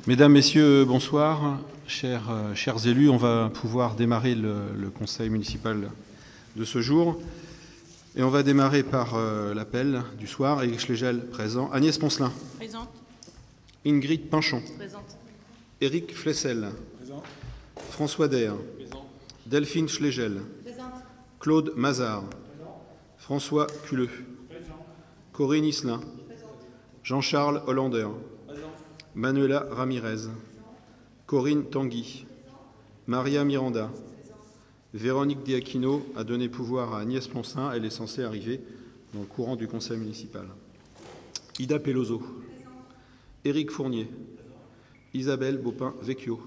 Mesdames, Messieurs, bonsoir. Chers élus, on va pouvoir démarrer le conseil municipal de ce jour. Et on va démarrer par l'appel du soir. Éric Schlegel, présent. Agnès Poncelin. Présente. Ingrid Pinchon. Présente. Éric Flessel. Présent. François Dair. Présent. Delphine Schlegel. Présente. Claude Mazard. Présent. François Culeux. Présent. Corinne Isselin. Jean-Charles Hollander. Présent. Manuela Ramirez. Corinne Tanguy. Maria Miranda. Véronique Diacchino a donné pouvoir à Agnès Poncelin. Elle est censée arriver dans le courant du conseil municipal. Ida Peloso. Éric Fournier. Isabelle Baupin-Vecchio.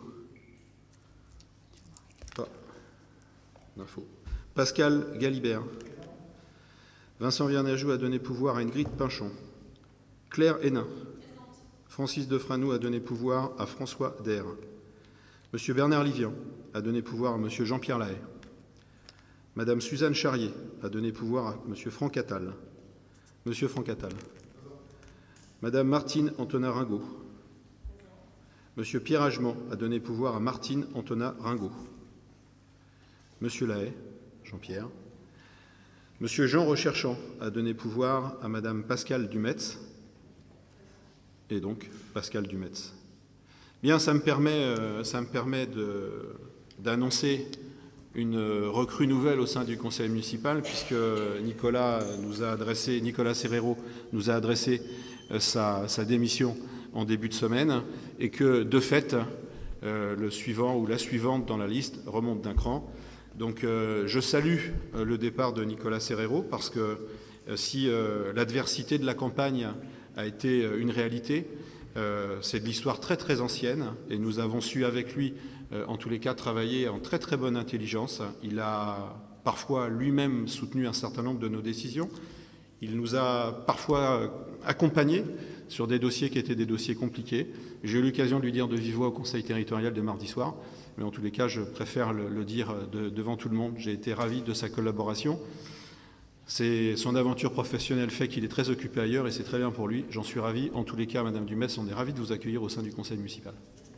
Pas d'info. Pascal Galibert. Vincent Vernajou a donné pouvoir à Ingrid Pinchon. Claire Hénin. Francis Defranou a donné pouvoir à François Dair. Monsieur Bernard Livian a donné pouvoir à Monsieur Jean-Pierre Lahaye. Madame Suzanne Charrier a donné pouvoir à Monsieur Franck Attal. Monsieur Franck Attal. Madame Martine Antonin Ringot. Monsieur Pierre Agement a donné pouvoir à Martine Antonin Ringot. Monsieur Lahaye, Jean-Pierre. Monsieur Jean Recherchant a donné pouvoir à Madame Pascale Dumetz. Et donc Pascal Dumetz. Bien, ça me permet d'annoncer une recrue nouvelle au sein du conseil municipal, puisque Nicolas Serrero nous a adressé sa démission en début de semaine, et que de fait, le suivant ou la suivante dans la liste remonte d'un cran. Donc je salue le départ de Nicolas Serrero, parce que si l'adversité de la campagne a été une réalité, c'est de l'histoire très très ancienne, et nous avons su avec lui, en tous les cas, travailler en très très bonne intelligence. Il a parfois lui-même soutenu un certain nombre de nos décisions. Il nous a parfois accompagnés sur des dossiers qui étaient des dossiers compliqués. J'ai eu l'occasion de lui dire de vive voix au conseil territorial de mardi soir, mais en tous les cas, je préfère le dire devant tout le monde. J'ai été ravi de sa collaboration. Son aventure professionnelle fait qu'il est très occupé ailleurs, et c'est très bien pour lui. J'en suis ravi. En tous les cas, Madame Dumetz, on est ravis de vous accueillir au sein du conseil municipal.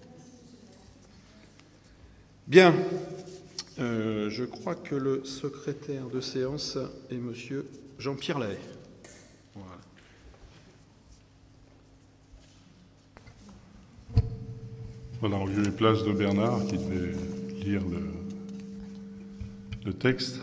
Bien. Je crois que le secrétaire de séance est Monsieur Jean-Pierre Lahaye. Voilà, en lieu et place de Bernard, qui devait lire le texte.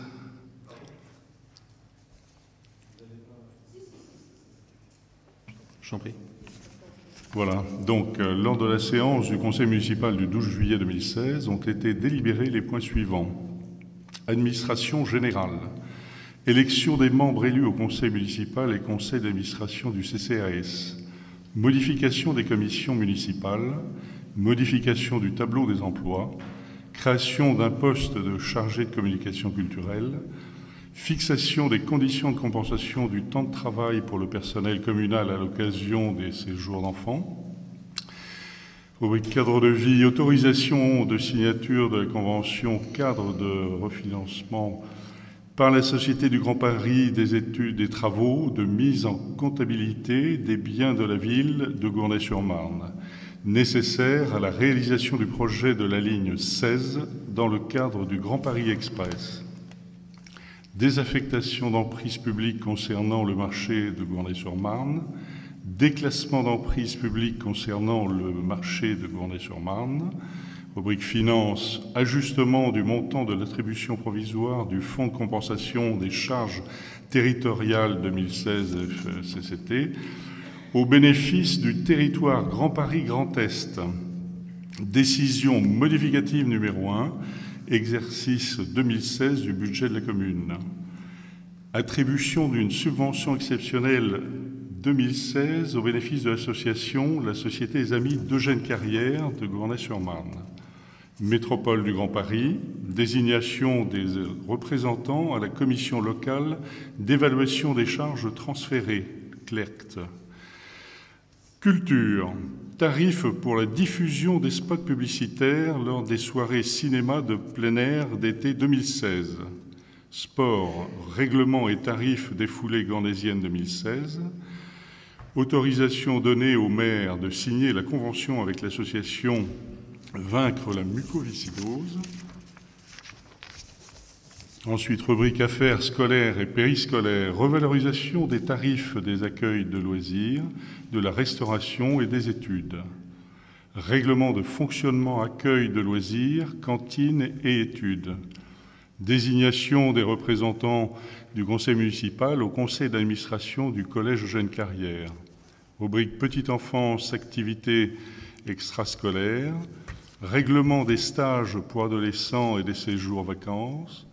J'en prie. Voilà, donc lors de la séance du conseil municipal du 12 juillet 2016 ont été délibérés les points suivants. Administration générale, élection des membres élus au conseil municipal et conseil d'administration du CCAS, modification des commissions municipales, modification du tableau des emplois, création d'un poste de chargé de communication culturelle, fixation des conditions de compensation du temps de travail pour le personnel communal à l'occasion des séjours d'enfants, rubrique cadre de vie, autorisation de signature de la convention cadre de refinancement par la Société du Grand Paris des études et travaux de mise en comptabilité des biens de la ville de Gournay-sur-Marne, nécessaire à la réalisation du projet de la ligne 16 dans le cadre du Grand Paris Express. Désaffectation d'emprise publique concernant le marché de Gournay-sur-Marne, déclassement d'emprise publique concernant le marché de Gournay-sur-Marne, rubrique finances, ajustement du montant de l'attribution provisoire du fonds de compensation des charges territoriales 2016 FCCT, au bénéfice du territoire Grand Paris Grand Est. Décision modificative numéro 1, exercice 2016 du budget de la commune. Attribution d'une subvention exceptionnelle 2016 au bénéfice de l'association La Société des Amis d'Eugène Carrière de Gournay-sur-Marne. Métropole du Grand Paris, désignation des représentants à la commission locale d'évaluation des charges transférées, CLERCT. Culture, tarifs pour la diffusion des spots publicitaires lors des soirées cinéma de plein air d'été 2016. Sport, règlement et tarifs des foulées gandésiennes 2016. Autorisation donnée au maire de signer la convention avec l'association Vaincre la mucoviscidose. Ensuite, rubrique affaires scolaires et périscolaires, revalorisation des tarifs des accueils de loisirs, de la restauration et des études. Règlement de fonctionnement accueil de loisirs, cantines et études. Désignation des représentants du conseil municipal au conseil d'administration du collège Eugène Carrière. Rubrique petite enfance, activités extrascolaires. Règlement des stages pour adolescents et des séjours vacances.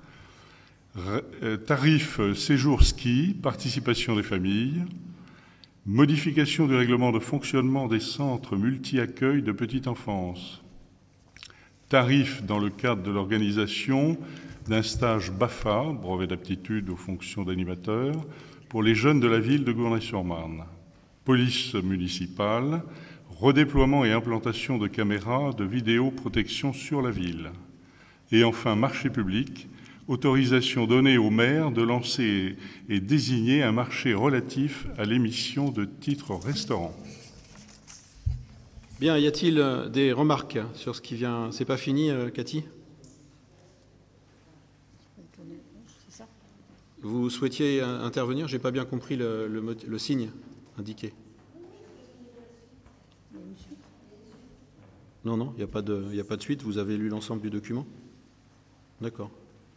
Tarif séjour ski, participation des familles. Modification du règlement de fonctionnement des centres multi-accueil de petite enfance. Tarif dans le cadre de l'organisation d'un stage BAFA, brevet d'aptitude aux fonctions d'animateur, pour les jeunes de la ville de Gournay-sur-Marne. Police municipale, redéploiement et implantation de caméras de vidéoprotection sur la ville. Et enfin, marché public, autorisation donnée au maire de lancer et désigner un marché relatif à l'émission de titres restaurants. Bien, y a-t-il des remarques sur ce qui vient? C'est pas fini, Cathy? Vous souhaitiez intervenir? J'ai pas bien compris le signe indiqué. Non, non, il n'y a pas de suite. Vous avez lu l'ensemble du document? D'accord.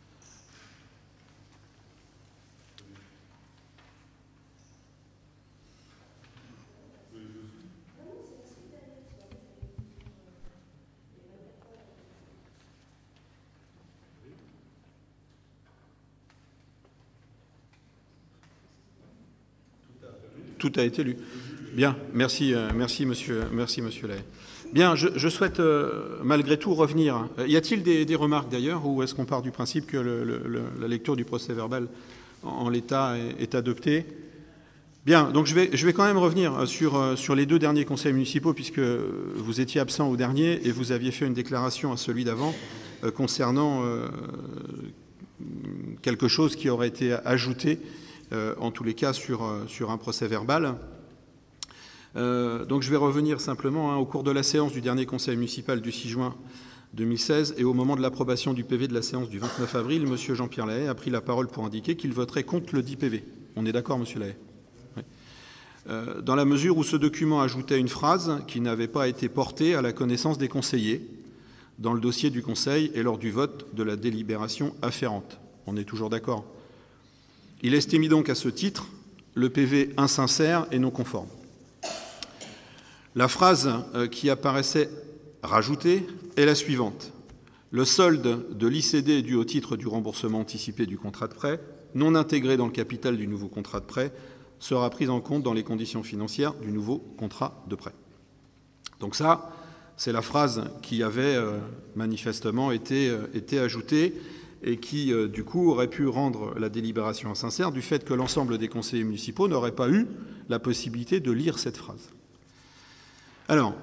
Tout a été lu. Bien, merci monsieur Lahaye. Bien, je souhaite malgré tout revenir. Y a-t-il des remarques d'ailleurs, ou est-ce qu'on part du principe que la lecture du procès-verbal en l'état est adoptée? Bien, donc je vais quand même revenir sur les deux derniers conseils municipaux, puisque vous étiez absent au dernier et vous aviez fait une déclaration à celui d'avant concernant quelque chose qui aurait été ajouté en tous les cas sur un procès-verbal. Donc je vais revenir simplement au cours de la séance du dernier conseil municipal du 6 juin 2016 et au moment de l'approbation du PV de la séance du 29 avril, M. Jean-Pierre Lahaye a pris la parole pour indiquer qu'il voterait contre le dit PV. On est d'accord, M. Lahaye? Oui. Dans la mesure où ce document ajoutait une phrase qui n'avait pas été portée à la connaissance des conseillers dans le dossier du conseil et lors du vote de la délibération afférente. On est toujours d'accord? Il estime donc à ce titre le PV insincère et non conforme. La phrase qui apparaissait rajoutée est la suivante. Le solde de l'ICD dû au titre du remboursement anticipé du contrat de prêt, non intégré dans le capital du nouveau contrat de prêt, sera pris en compte dans les conditions financières du nouveau contrat de prêt. Donc ça, c'est la phrase qui avait manifestement été ajoutée et qui, du coup, aurait pu rendre la délibération insincère du fait que l'ensemble des conseillers municipaux n'auraient pas eu la possibilité de lire cette phrase. Alors,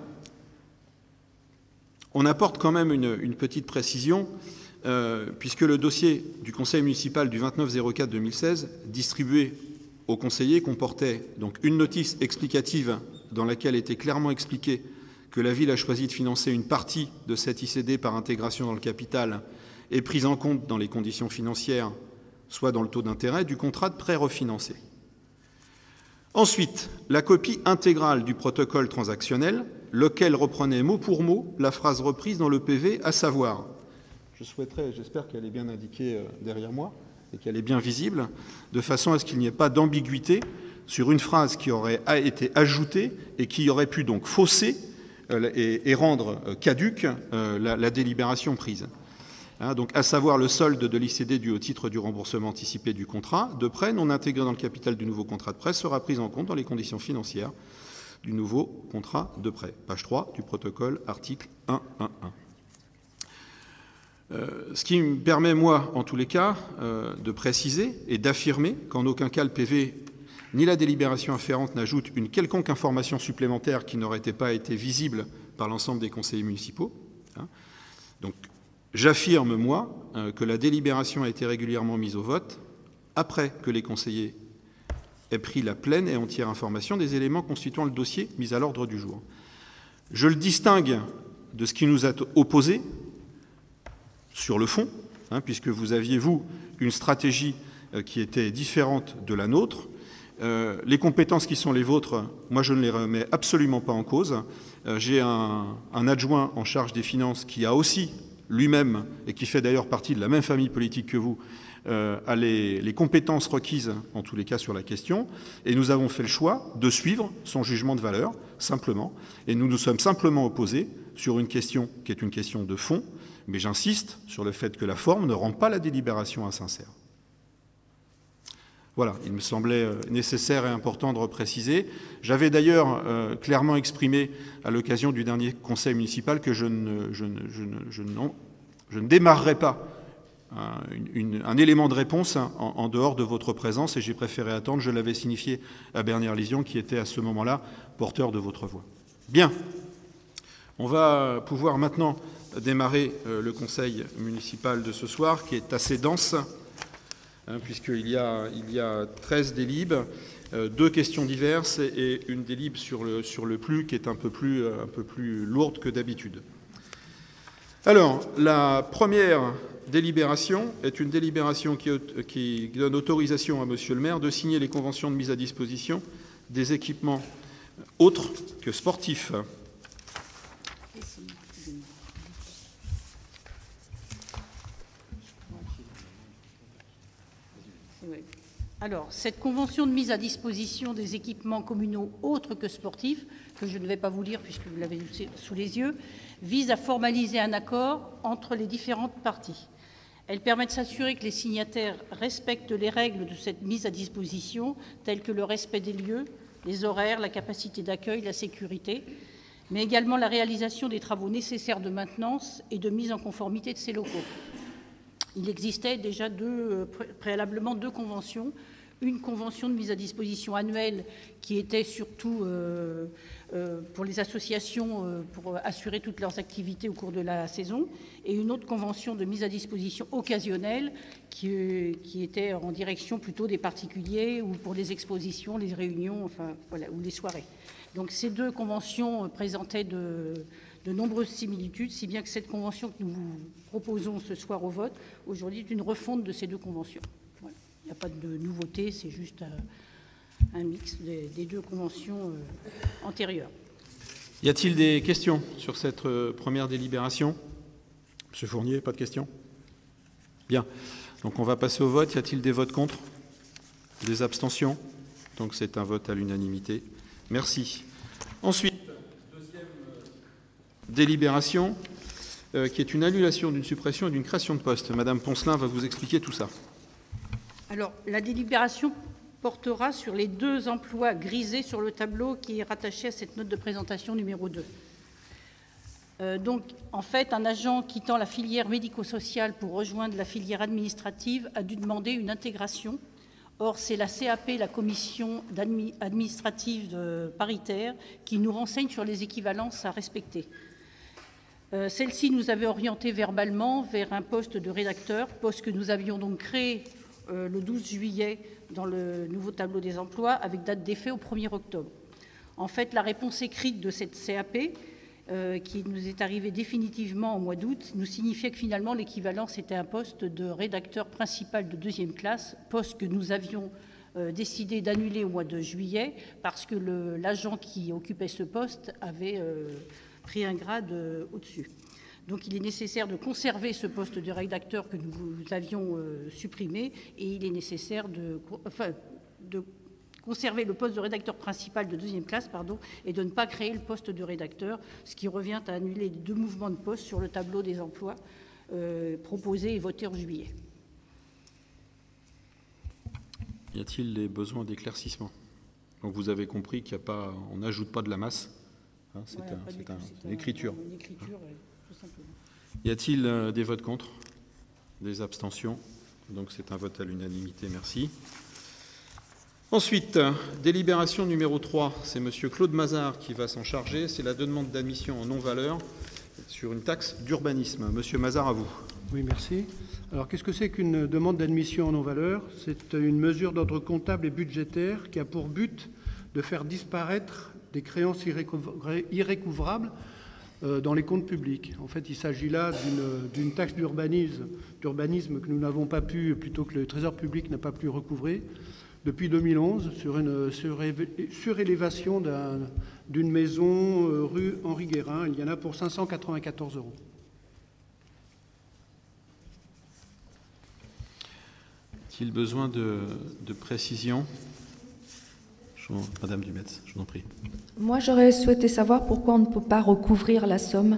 on apporte quand même une petite précision, puisque le dossier du conseil municipal du 29/04/2016, distribué aux conseillers, comportait donc une notice explicative dans laquelle était clairement expliqué que la ville a choisi de financer une partie de cet ICD par intégration dans le capital et prise en compte dans les conditions financières, soit dans le taux d'intérêt, du contrat de prêt refinancé. Ensuite, la copie intégrale du protocole transactionnel, lequel reprenait mot pour mot la phrase reprise dans le PV, à savoir, j'espère qu'elle est bien indiquée derrière moi et qu'elle est bien visible, de façon à ce qu'il n'y ait pas d'ambiguïté sur une phrase qui aurait été ajoutée et qui aurait pu donc fausser et rendre caduque la délibération prise. Donc, à savoir le solde de l'ICD dû au titre du remboursement anticipé du contrat de prêt non intégré dans le capital du nouveau contrat de prêt sera pris en compte dans les conditions financières du nouveau contrat de prêt. Page 3 du protocole, article 1.1.1. Ce qui me permet, moi, en tous les cas, de préciser et d'affirmer qu'en aucun cas le PV ni la délibération afférente n'ajoute une quelconque information supplémentaire qui n'aurait pas été visible par l'ensemble des conseillers municipaux. Donc, j'affirme, moi, que la délibération a été régulièrement mise au vote après que les conseillers ait pris la pleine et entière information des éléments constituant le dossier mis à l'ordre du jour. Je le distingue de ce qui nous a opposé sur le fond, puisque vous aviez, vous, une stratégie qui était différente de la nôtre. Les compétences qui sont les vôtres, moi je ne les remets absolument pas en cause. J'ai un adjoint en charge des finances qui a aussi lui-même, et qui fait d'ailleurs partie de la même famille politique que vous, a les compétences requises, en tous les cas, sur la question. Et nous avons fait le choix de suivre son jugement de valeur, simplement. Et nous nous sommes simplement opposés sur une question qui est une question de fond. Mais j'insiste sur le fait que la forme ne rend pas la délibération insincère. Voilà, il me semblait nécessaire et important de repréciser. J'avais d'ailleurs clairement exprimé à l'occasion du dernier conseil municipal que je ne démarrerai pas un élément de réponse en dehors de votre présence, et j'ai préféré attendre. Je l'avais signifié à Bernard Lision, qui était à ce moment-là porteur de votre voix. Bien, on va pouvoir maintenant démarrer le conseil municipal de ce soir, qui est assez dense, puisqu'il y a 13 délibes, 2 questions diverses et une délib sur le plus, qui est un peu plus lourde que d'habitude. Alors, la première délibération est une délibération qui donne autorisation à Monsieur le maire de signer les conventions de mise à disposition des équipements autres que sportifs. Alors, cette convention de mise à disposition des équipements communaux autres que sportifs, que je ne vais pas vous lire puisque vous l'avez sous les yeux, vise à formaliser un accord entre les différentes parties. Elle permet de s'assurer que les signataires respectent les règles de cette mise à disposition, telles que le respect des lieux, les horaires, la capacité d'accueil, la sécurité, mais également la réalisation des travaux nécessaires de maintenance et de mise en conformité de ces locaux. Il existait déjà préalablement 2 conventions. Une convention de mise à disposition annuelle qui était surtout pour les associations pour assurer toutes leurs activités au cours de la saison, et une autre convention de mise à disposition occasionnelle qui était en direction plutôt des particuliers ou pour les expositions, les réunions, enfin voilà, ou les soirées. Donc ces 2 conventions présentaient de nombreuses similitudes, si bien que cette convention que nous vous proposons ce soir au vote, aujourd'hui, est une refonte de ces 2 conventions. Voilà. Il n'y a pas de nouveauté, c'est juste un mix des 2 conventions antérieures. Y a-t-il des questions sur cette première délibération? Monsieur Fournier, pas de questions? Bien. Donc on va passer au vote. Y a-t-il des votes contre? Des abstentions? Donc c'est un vote à l'unanimité. Merci. Ensuite, deuxième délibération, qui est une annulation d'une suppression et d'une création de poste. Madame Poncelin va vous expliquer tout ça. Alors, la délibération portera sur les 2 emplois grisés sur le tableau qui est rattaché à cette note de présentation numéro 2. Donc, en fait, un agent quittant la filière médico-sociale pour rejoindre la filière administrative a dû demander une intégration. Or, c'est la CAP, la commission administrative paritaire, qui nous renseigne sur les équivalences à respecter. Celle-ci nous avait orienté verbalement vers un poste de rédacteur, poste que nous avions donc créé le 12 juillet dans le nouveau tableau des emplois, avec date d'effet au 1er octobre. En fait, la réponse écrite de cette CAP, qui nous est arrivée définitivement au mois d'août, nous signifiait que finalement l'équivalence était un poste de rédacteur principal de 2e classe, poste que nous avions décidé d'annuler au mois de juillet parce que l'agent qui occupait ce poste avait pris un grade au-dessus. Donc il est nécessaire de conserver ce poste de rédacteur que nous avions supprimé, et il est nécessaire de conserver le poste de rédacteur principal de 2e classe, et de ne pas créer le poste de rédacteur, ce qui revient à annuler les 2 mouvements de poste sur le tableau des emplois proposés et votés en juillet. Y a-t-il des besoins d'éclaircissement? Donc vous avez compris qu'il n'y a pas, on n'ajoute pas de la masse. C'est une écriture. Tout simplement. Y a-t-il des votes contre? Des abstentions? Donc c'est un vote à l'unanimité, merci. Ensuite, délibération numéro 3, c'est M. Claude Mazard qui va s'en charger. C'est la demande d'admission en non-valeur sur une taxe d'urbanisme. Monsieur Mazard, à vous. Oui, merci. Alors, qu'est-ce que c'est qu'une demande d'admission en non-valeur? C'est une mesure d'ordre comptable et budgétaire qui a pour but de faire disparaître des créances irrécouvrables dans les comptes publics. En fait, il s'agit là d'une taxe d'urbanisme que nous n'avons pas pu, plutôt que le Trésor public n'a pas pu recouvrer, depuis 2011, sur une surélévation d'une maison rue Henri Guérin. Il y en a pour 594 €. A-t-il besoin de précision? Madame Dumetz, je vous en prie. Moi, j'aurais souhaité savoir pourquoi on ne peut pas recouvrir la somme.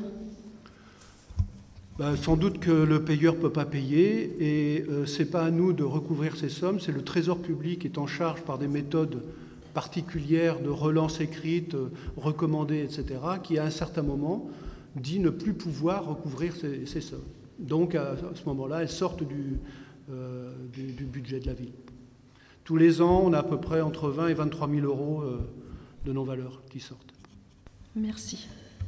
Sans doute que le payeur ne peut pas payer et ce n'est pas à nous de recouvrir ces sommes, c'est le Trésor public qui est en charge par des méthodes particulières de relance écrite, recommandée, etc., qui à un certain moment dit ne plus pouvoir recouvrir ces sommes. Donc à ce moment-là, elles sortent du budget de la ville. Tous les ans, on a à peu près entre 20 et 23 000 € de non-valeur qui sortent. Merci.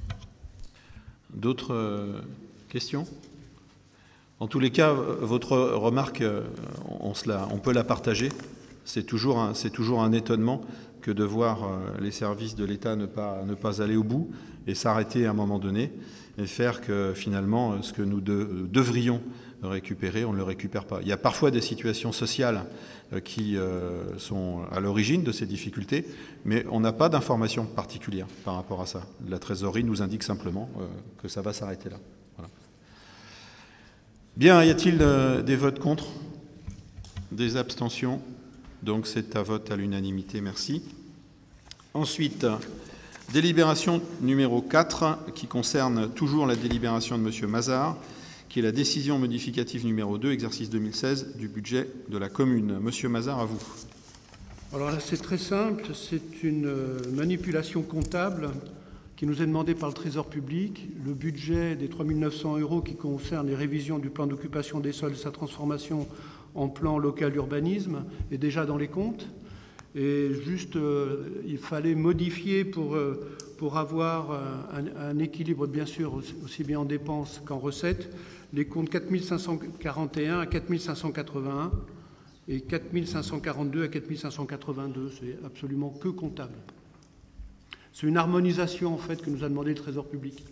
D'autres questions? En tous les cas, votre remarque, on peut la partager. C'est toujours un étonnement que de voir les services de l'État ne pas aller au bout et s'arrêter à un moment donné et faire que finalement, ce que nous devrions récupérer, on ne le récupère pas. Il y a parfois des situations sociales qui sont à l'origine de ces difficultés, mais on n'a pas d'informations particulières par rapport à ça. La trésorerie nous indique simplement que ça va s'arrêter là. Voilà. Bien, y a-t-il des votes contre? Des abstentions? Donc c'est un vote à l'unanimité, merci. Ensuite, délibération numéro 4, qui concerne toujours la délibération de M. Mazard, qui est la décision modificative numéro 2, exercice 2016, du budget de la commune. Monsieur Mazard, à vous. Alors là, c'est très simple, c'est une manipulation comptable qui nous est demandée par le Trésor public. Le budget des 3 900 € qui concerne les révisions du plan d'occupation des sols et sa transformation en plan local urbanisme est déjà dans les comptes. Et juste, il fallait modifier pour avoir un équilibre, bien sûr, aussi bien en dépenses qu'en recettes, les comptes 4541 à 4581 et 4542 à 4582. C'est absolument que comptable. C'est une harmonisation, en fait, que nous a demandé le Trésor public.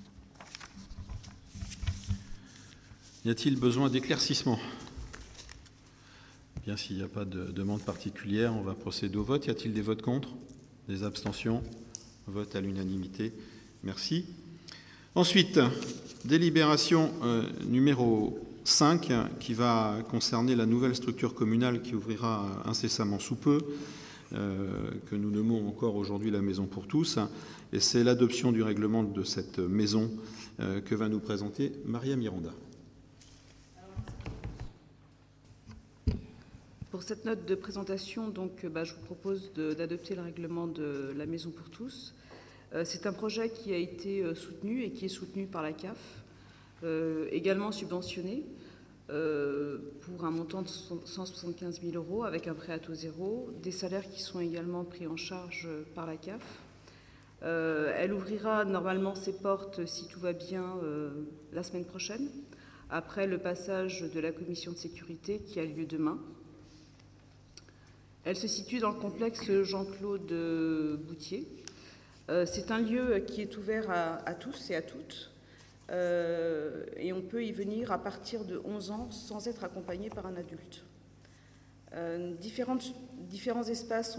Y a-t-il besoin d'éclaircissement? Bien, s'il n'y a pas de demande particulière, on va procéder au vote. Y a-t-il des votes contre? Des abstentions? Vote à l'unanimité. Merci. Ensuite, délibération numéro 5, qui va concerner la nouvelle structure communale qui ouvrira incessamment sous peu, que nous nommons encore aujourd'hui la Maison pour tous. Et c'est l'adoption du règlement de cette maison que va nous présenter Maria Miranda. Pour cette note de présentation, donc, je vous propose d'adopter le règlement de la Maison pour tous. C'est un projet qui a été soutenu et qui est soutenu par la CAF, également subventionné pour un montant de 175 000 € avec un prêt à taux zéro, des salaires qui sont également pris en charge par la CAF. Elle ouvrira normalement ses portes, si tout va bien, la semaine prochaine, après le passage de la commission de sécurité qui a lieu demain. Elle se situe dans le complexe Jean-Claude Boutier. C'est un lieu qui est ouvert à tous et à toutes, et on peut y venir à partir de 11 ans sans être accompagné par un adulte. Différents espaces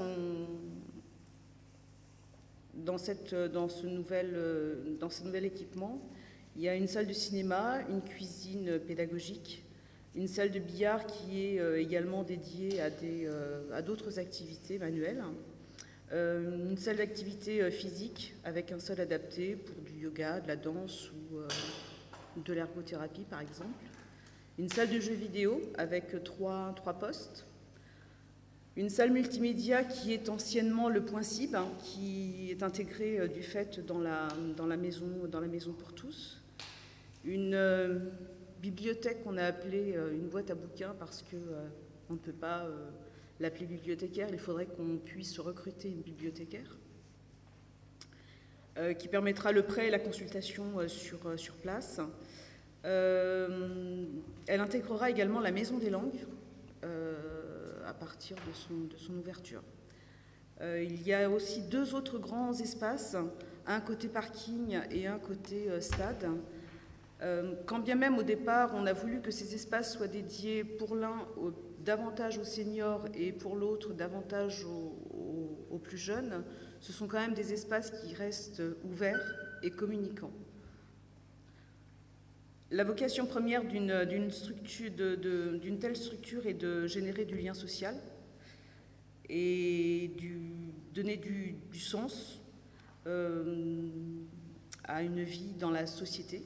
dans ce nouvel équipement. Il y a une salle de cinéma, une cuisine pédagogique, une salle de billard qui est également dédiée à d'autres activités manuelles, une salle d'activité physique avec un sol adapté pour du yoga, de la danse ou de l'ergothérapie par exemple, une salle de jeux vidéo avec trois postes, une salle multimédia qui est anciennement le point CIB, qui est intégrée du fait dans la maison pour tous, une bibliothèque qu'on a appelée une boîte à bouquins parce qu'on ne peut pas l'appeler bibliothécaire, il faudrait qu'on puisse recruter une bibliothécaire qui permettra le prêt et la consultation sur place. Elle intégrera également la Maison des Langues à partir de son ouverture. Il y a aussi 2 autres grands espaces, un côté parking et un côté stade. Quand bien même au départ on a voulu que ces espaces soient dédiés pour l'un davantage aux seniors et pour l'autre davantage aux plus jeunes, ce sont quand même des espaces qui restent ouverts et communicants. La vocation première d'une telle structure est de générer du lien social et donner du sens à une vie dans la société.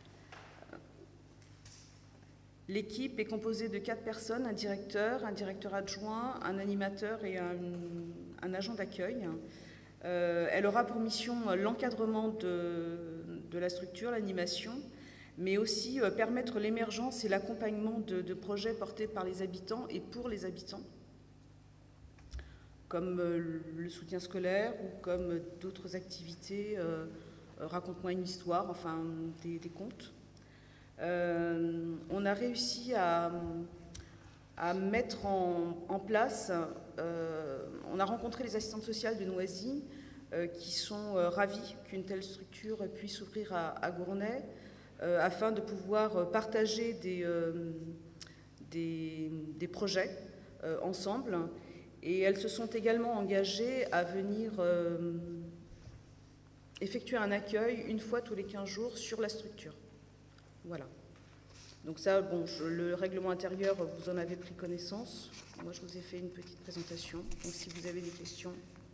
L'équipe est composée de 4 personnes, un directeur adjoint, un animateur et un agent d'accueil. Elle aura pour mission l'encadrement de la structure, l'animation, mais aussi permettre l'émergence et l'accompagnement de projets portés par les habitants et pour les habitants, comme le soutien scolaire ou comme d'autres activités, raconte-moi une histoire, enfin des contes. On a réussi à mettre en place, on a rencontré les assistantes sociales de Noisy qui sont ravies qu'une telle structure puisse s'ouvrir à Gournay afin de pouvoir partager des projets ensemble. Et elles se sont également engagées à venir effectuer un accueil une fois tous les 15 jours sur la structure. Voilà. Donc ça, bon, le règlement intérieur, vous en avez pris connaissance. Moi, je vous ai fait une petite présentation. Donc si vous avez des questions.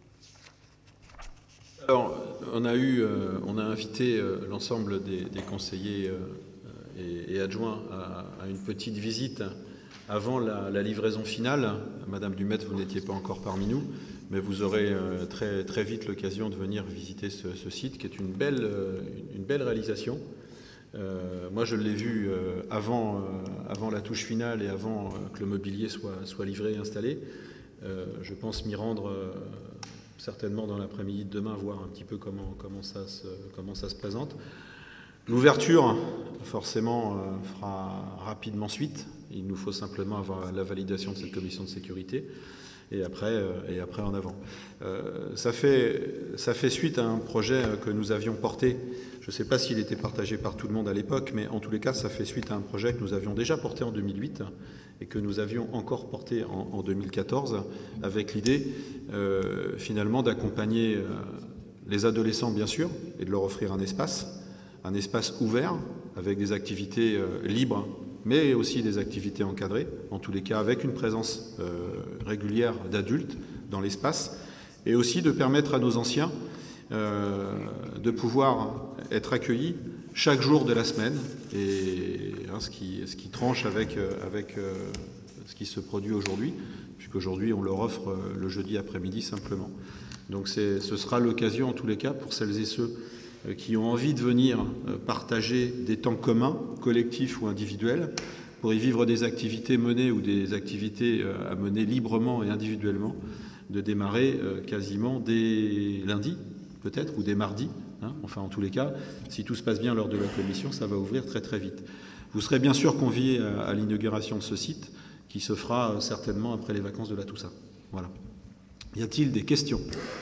Alors, on a invité l'ensemble des conseillers et adjoints à une petite visite avant la livraison finale. Madame Dumet, vous n'étiez pas encore parmi nous, mais vous aurez très, très vite l'occasion de venir visiter ce site, qui est une belle réalisation. Moi, je l'ai vu avant la touche finale et avant que le mobilier soit livré et installé. Je pense m'y rendre certainement dans l'après-midi de demain, voir un petit peu comment ça se présente. L'ouverture, forcément, fera rapidement suite. Il nous faut simplement avoir la validation de cette commission de sécurité et après en avant. Ça fait suite à un projet que nous avions porté. Je ne sais pas s'il était partagé par tout le monde à l'époque, mais en tous les cas, ça fait suite à un projet que nous avions déjà porté en 2008 et que nous avions encore porté en 2014, avec l'idée finalement d'accompagner les adolescents, bien sûr, et de leur offrir un espace ouvert, avec des activités libres, mais aussi des activités encadrées, en tous les cas avec une présence régulière d'adultes dans l'espace, et aussi de permettre à nos anciens de pouvoir être accueillis chaque jour de la semaine, et ce qui tranche avec ce qui se produit aujourd'hui, puisqu'aujourd'hui on leur offre le jeudi après-midi simplement. Donc ce sera l'occasion en tous les cas pour celles et ceux qui ont envie de venir partager des temps communs, collectifs ou individuels, pour y vivre des activités menées ou des activités à mener librement et individuellement, de démarrer quasiment dès lundi, peut-être, ou dès mardi. Enfin, en tous les cas, si tout se passe bien lors de la commission, ça va ouvrir très très vite. Vous serez bien sûr conviés à l'inauguration de ce site, qui se fera certainement après les vacances de la Toussaint. Voilà. Y a-t-il des questions ?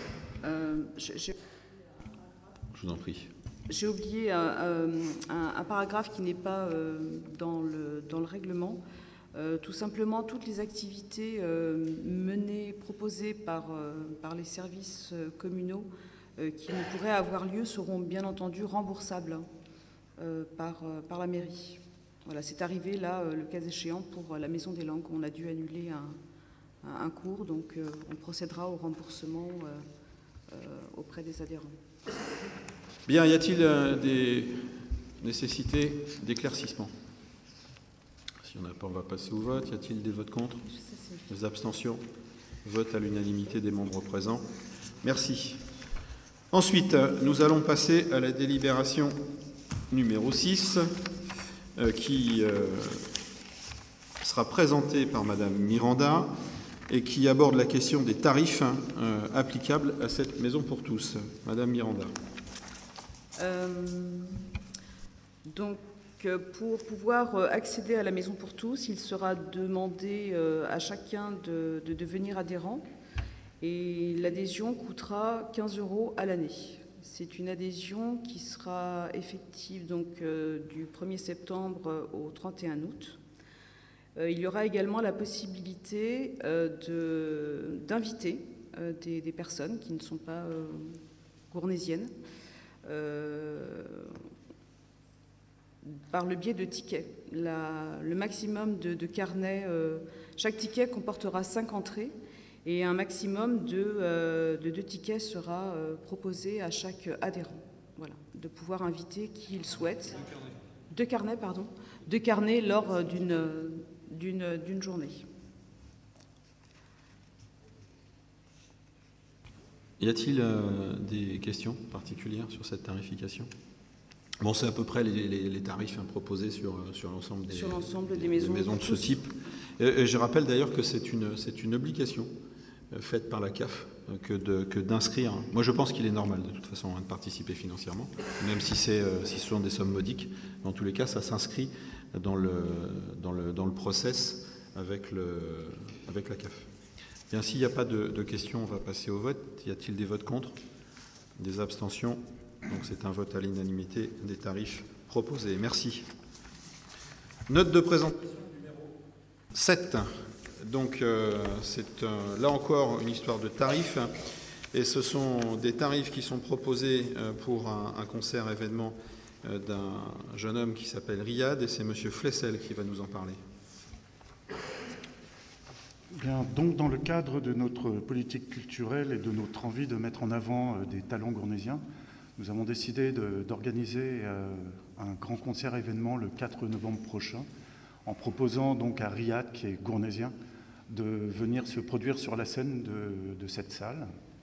Je vous en prie. J'ai oublié un paragraphe qui n'est pas dans le règlement. Tout simplement, toutes les activités menées, proposées par les services communaux qui ne pourraient avoir lieu seront bien entendu remboursables par la mairie. Voilà, c'est arrivé là, le cas échéant, pour la Maison des Langues. On a dû annuler un cours, donc on procédera au remboursement auprès des adhérents. Bien, y a-t-il des nécessités d'éclaircissement ? Si on n'a pas, on va passer au vote. Y a-t-il des votes contre ? Des abstentions ? Vote à l'unanimité des membres présents. Merci. Ensuite, nous allons passer à la délibération numéro 6, qui sera présentée par Madame Miranda et qui aborde la question des tarifs applicables à cette maison pour tous. Madame Miranda. Donc, que pour pouvoir accéder à la maison pour tous, il sera demandé à chacun de devenir adhérent et l'adhésion coûtera 15 € à l'année. C'est une adhésion qui sera effective donc, du 1er septembre au 31 août. Il y aura également la possibilité d'inviter des personnes qui ne sont pas gournaisiennes par le biais de tickets. Le maximum de carnets, chaque ticket comportera 5 entrées et un maximum de 2 tickets sera proposé à chaque adhérent. Voilà, de pouvoir inviter qui il souhaite. 2 carnets, pardon. 2 carnets lors d'une journée. Y a-t-il des questions particulières sur cette tarification? Bon, c'est à peu près les tarifs proposés sur l'ensemble des maisons de ce type. Et je rappelle d'ailleurs que c'est une obligation faite par la CAF que d'inscrire. Moi, je pense qu'il est normal de toute façon de participer financièrement, même si ce sont des sommes modiques. Dans tous les cas, ça s'inscrit dans le process avec la CAF. Bien, s'il n'y a pas de questions, on va passer au vote. Y a-t-il des votes contre? Des abstentions? Donc c'est un vote à l'unanimité des tarifs proposés. Merci. Note de présentation numéro 7. Donc c'est là encore une histoire de tarifs. Et ce sont des tarifs qui sont proposés pour un concert événement d'un jeune homme qui s'appelle Riyad. Et c'est M. Flessel qui va nous en parler. Bien, donc dans le cadre de notre politique culturelle et de notre envie de mettre en avant des talents gournaisiens, nous avons décidé d'organiser un grand concert événement le 4 novembre prochain, en proposant donc à Riyad, qui est gournaisien, de venir se produire sur la scène de cette salle.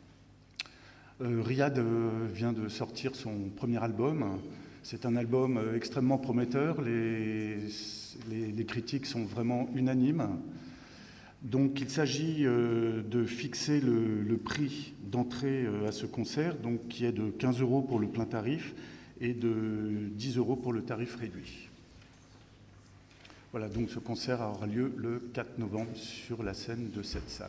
Riyad vient de sortir son premier album. C'est un album extrêmement prometteur. Les critiques sont vraiment unanimes. Donc il s'agit de fixer le prix d'entrée à ce concert, donc, qui est de 15 € pour le plein tarif et de 10 € pour le tarif réduit. Voilà, donc ce concert aura lieu le 4 novembre sur la scène de cette salle.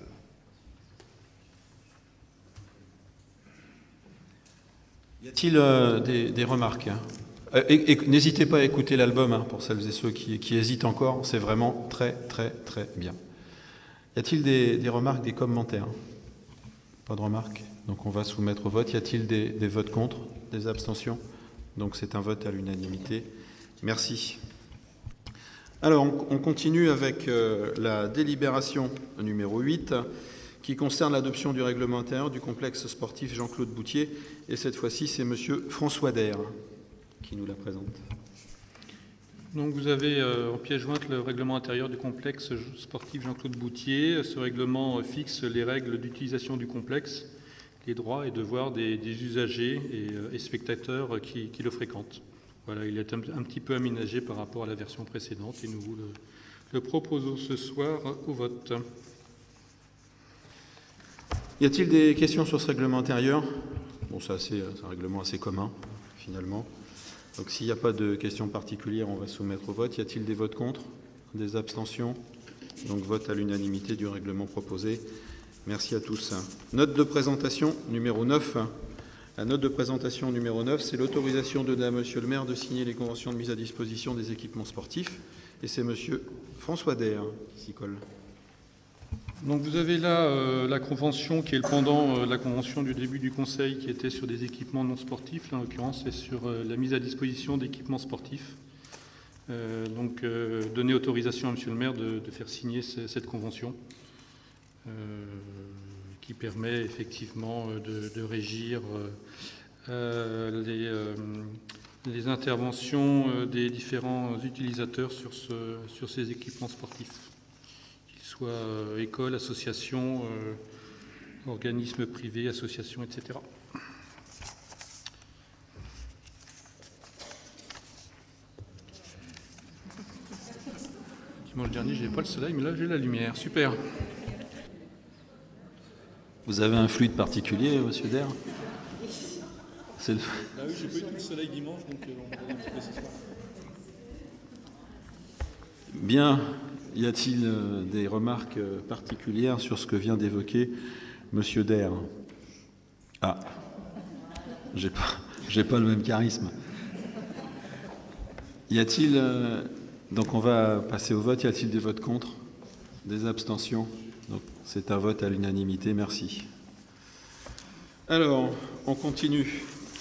Y a-t-il des remarques? Et n'hésitez pas à écouter l'album pour celles et ceux qui hésitent encore, c'est vraiment très très très bien. Y a-t-il des remarques, des commentaires? Pas de remarques. Donc on va soumettre au vote. Y a-t-il des votes contre, des abstentions? Donc c'est un vote à l'unanimité. Merci. Alors on continue avec la délibération numéro 8 qui concerne l'adoption du règlement intérieur du complexe sportif Jean-Claude Boutier. Et cette fois-ci, c'est M. François Daire qui nous la présente. Donc vous avez en pièce jointe le règlement intérieur du complexe sportif Jean-Claude Boutier. Ce règlement fixe les règles d'utilisation du complexe, les droits et devoirs des usagers et spectateurs qui le fréquentent. Voilà, il est un petit peu aménagé par rapport à la version précédente et nous vous le proposons ce soir au vote. Y a-t-il des questions sur ce règlement intérieur? Bon, c'est un règlement assez commun, finalement. Donc s'il n'y a pas de questions particulières, on va soumettre au vote. Y a-t-il des votes contre? Des abstentions? Donc vote à l'unanimité du règlement proposé. Merci à tous. Note de présentation numéro 9. La note de présentation numéro 9, c'est l'autorisation donnée à Monsieur le maire de signer les conventions de mise à disposition des équipements sportifs. Et c'est Monsieur François Daire qui s'y colle. Donc vous avez là la convention qui est le pendant la convention du début du Conseil qui était sur des équipements non sportifs. Là, en l'occurrence, c'est sur la mise à disposition d'équipements sportifs. Donner autorisation à Monsieur le maire de faire signer cette convention qui permet effectivement de régir les interventions des différents utilisateurs sur ces équipements sportifs. Soit écoles, associations, organismes privés, associations, etc. Dimanche dernier, je n'avais pas le soleil, mais là, j'ai la lumière. Super. Vous avez un fluide particulier, Monsieur Daire? Ah oui, j'ai pas eu tout le soleil dimanche, donc on va un petit peu ce soir. Bien, y a-t-il des remarques particulières sur ce que vient d'évoquer Monsieur Der? Ah, j'ai pas le même charisme. Y a-t-il... donc on va passer au vote. Y a-t-il des votes contre? Des abstentions? Donc c'est un vote à l'unanimité. Merci. Alors, on continue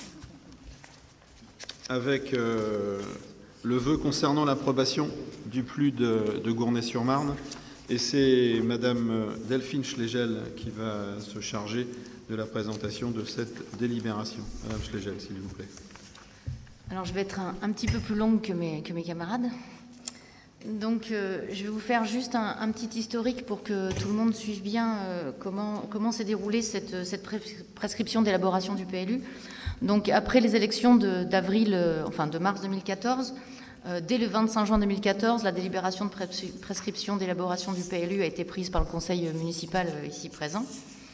avec le vœu concernant l'approbation du PLU de Gournay-sur-Marne. Et c'est Madame Delphine Schlegel qui va se charger de la présentation de cette délibération. Madame Schlegel, s'il vous plaît. Alors, je vais être un petit peu plus longue que mes camarades. Donc, je vais vous faire juste un petit historique pour que tout le monde suive bien comment s'est déroulée cette prescription d'élaboration du PLU. Donc, après les élections de mars 2014, dès le 25 juin 2014, la délibération de prescription d'élaboration du PLU a été prise par le conseil municipal ici présent.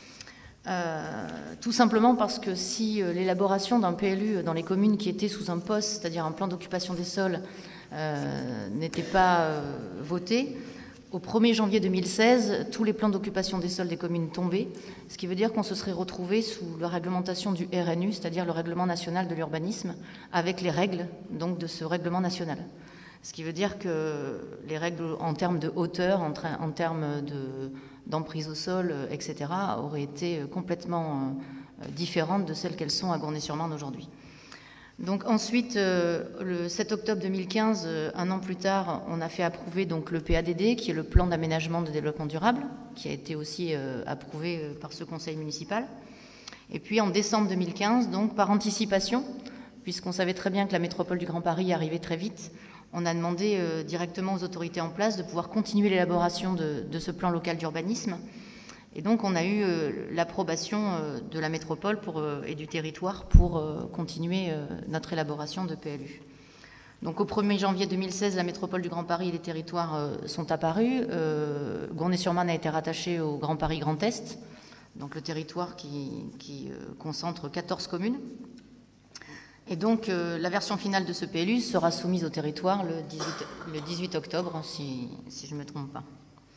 Tout simplement parce que si l'élaboration d'un PLU dans les communes qui étaient sous un POS, c'est-à-dire un plan d'occupation des sols, n'était pas votée, au 1er janvier 2016, tous les plans d'occupation des sols des communes tombaient, ce qui veut dire qu'on se serait retrouvé sous la réglementation du RNU, c'est-à-dire le Règlement national de l'urbanisme, avec les règles donc, de ce règlement national. Ce qui veut dire que les règles en termes de hauteur, en termes d'emprise au sol, etc., auraient été complètement différentes de celles qu'elles sont à Gournay-sur-Marne aujourd'hui. Donc ensuite, le 7 octobre 2015, un an plus tard, on a fait approuver donc, le PADD, qui est le plan d'aménagement de développement durable, qui a été aussi approuvé par ce conseil municipal. Et puis en décembre 2015, donc par anticipation, puisqu'on savait très bien que la métropole du Grand Paris arrivait très vite, on a demandé directement aux autorités en place de pouvoir continuer l'élaboration de ce plan local d'urbanisme. Et donc, on a eu l'approbation de la métropole et du territoire pour continuer notre élaboration de PLU. Donc, au 1er janvier 2016, la métropole du Grand Paris et les territoires sont apparus. Gournay-sur-Marne a été rattaché au Grand Paris Grand Est, donc le territoire qui concentre 14 communes. Et donc, la version finale de ce PLU sera soumise au territoire le 18 octobre, si je ne me trompe pas.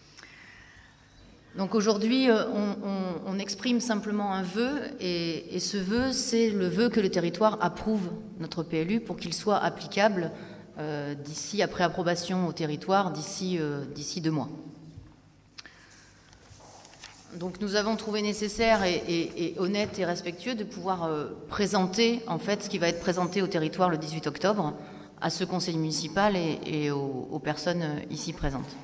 Donc aujourd'hui, on exprime simplement un vœu, et ce vœu, c'est le vœu que le territoire approuve notre PLU pour qu'il soit applicable après approbation au territoire, d'ici 2 mois. Donc nous avons trouvé nécessaire et honnête et respectueux de pouvoir présenter en fait ce qui va être présenté au territoire le 18 octobre à ce conseil municipal et aux personnes ici présentes.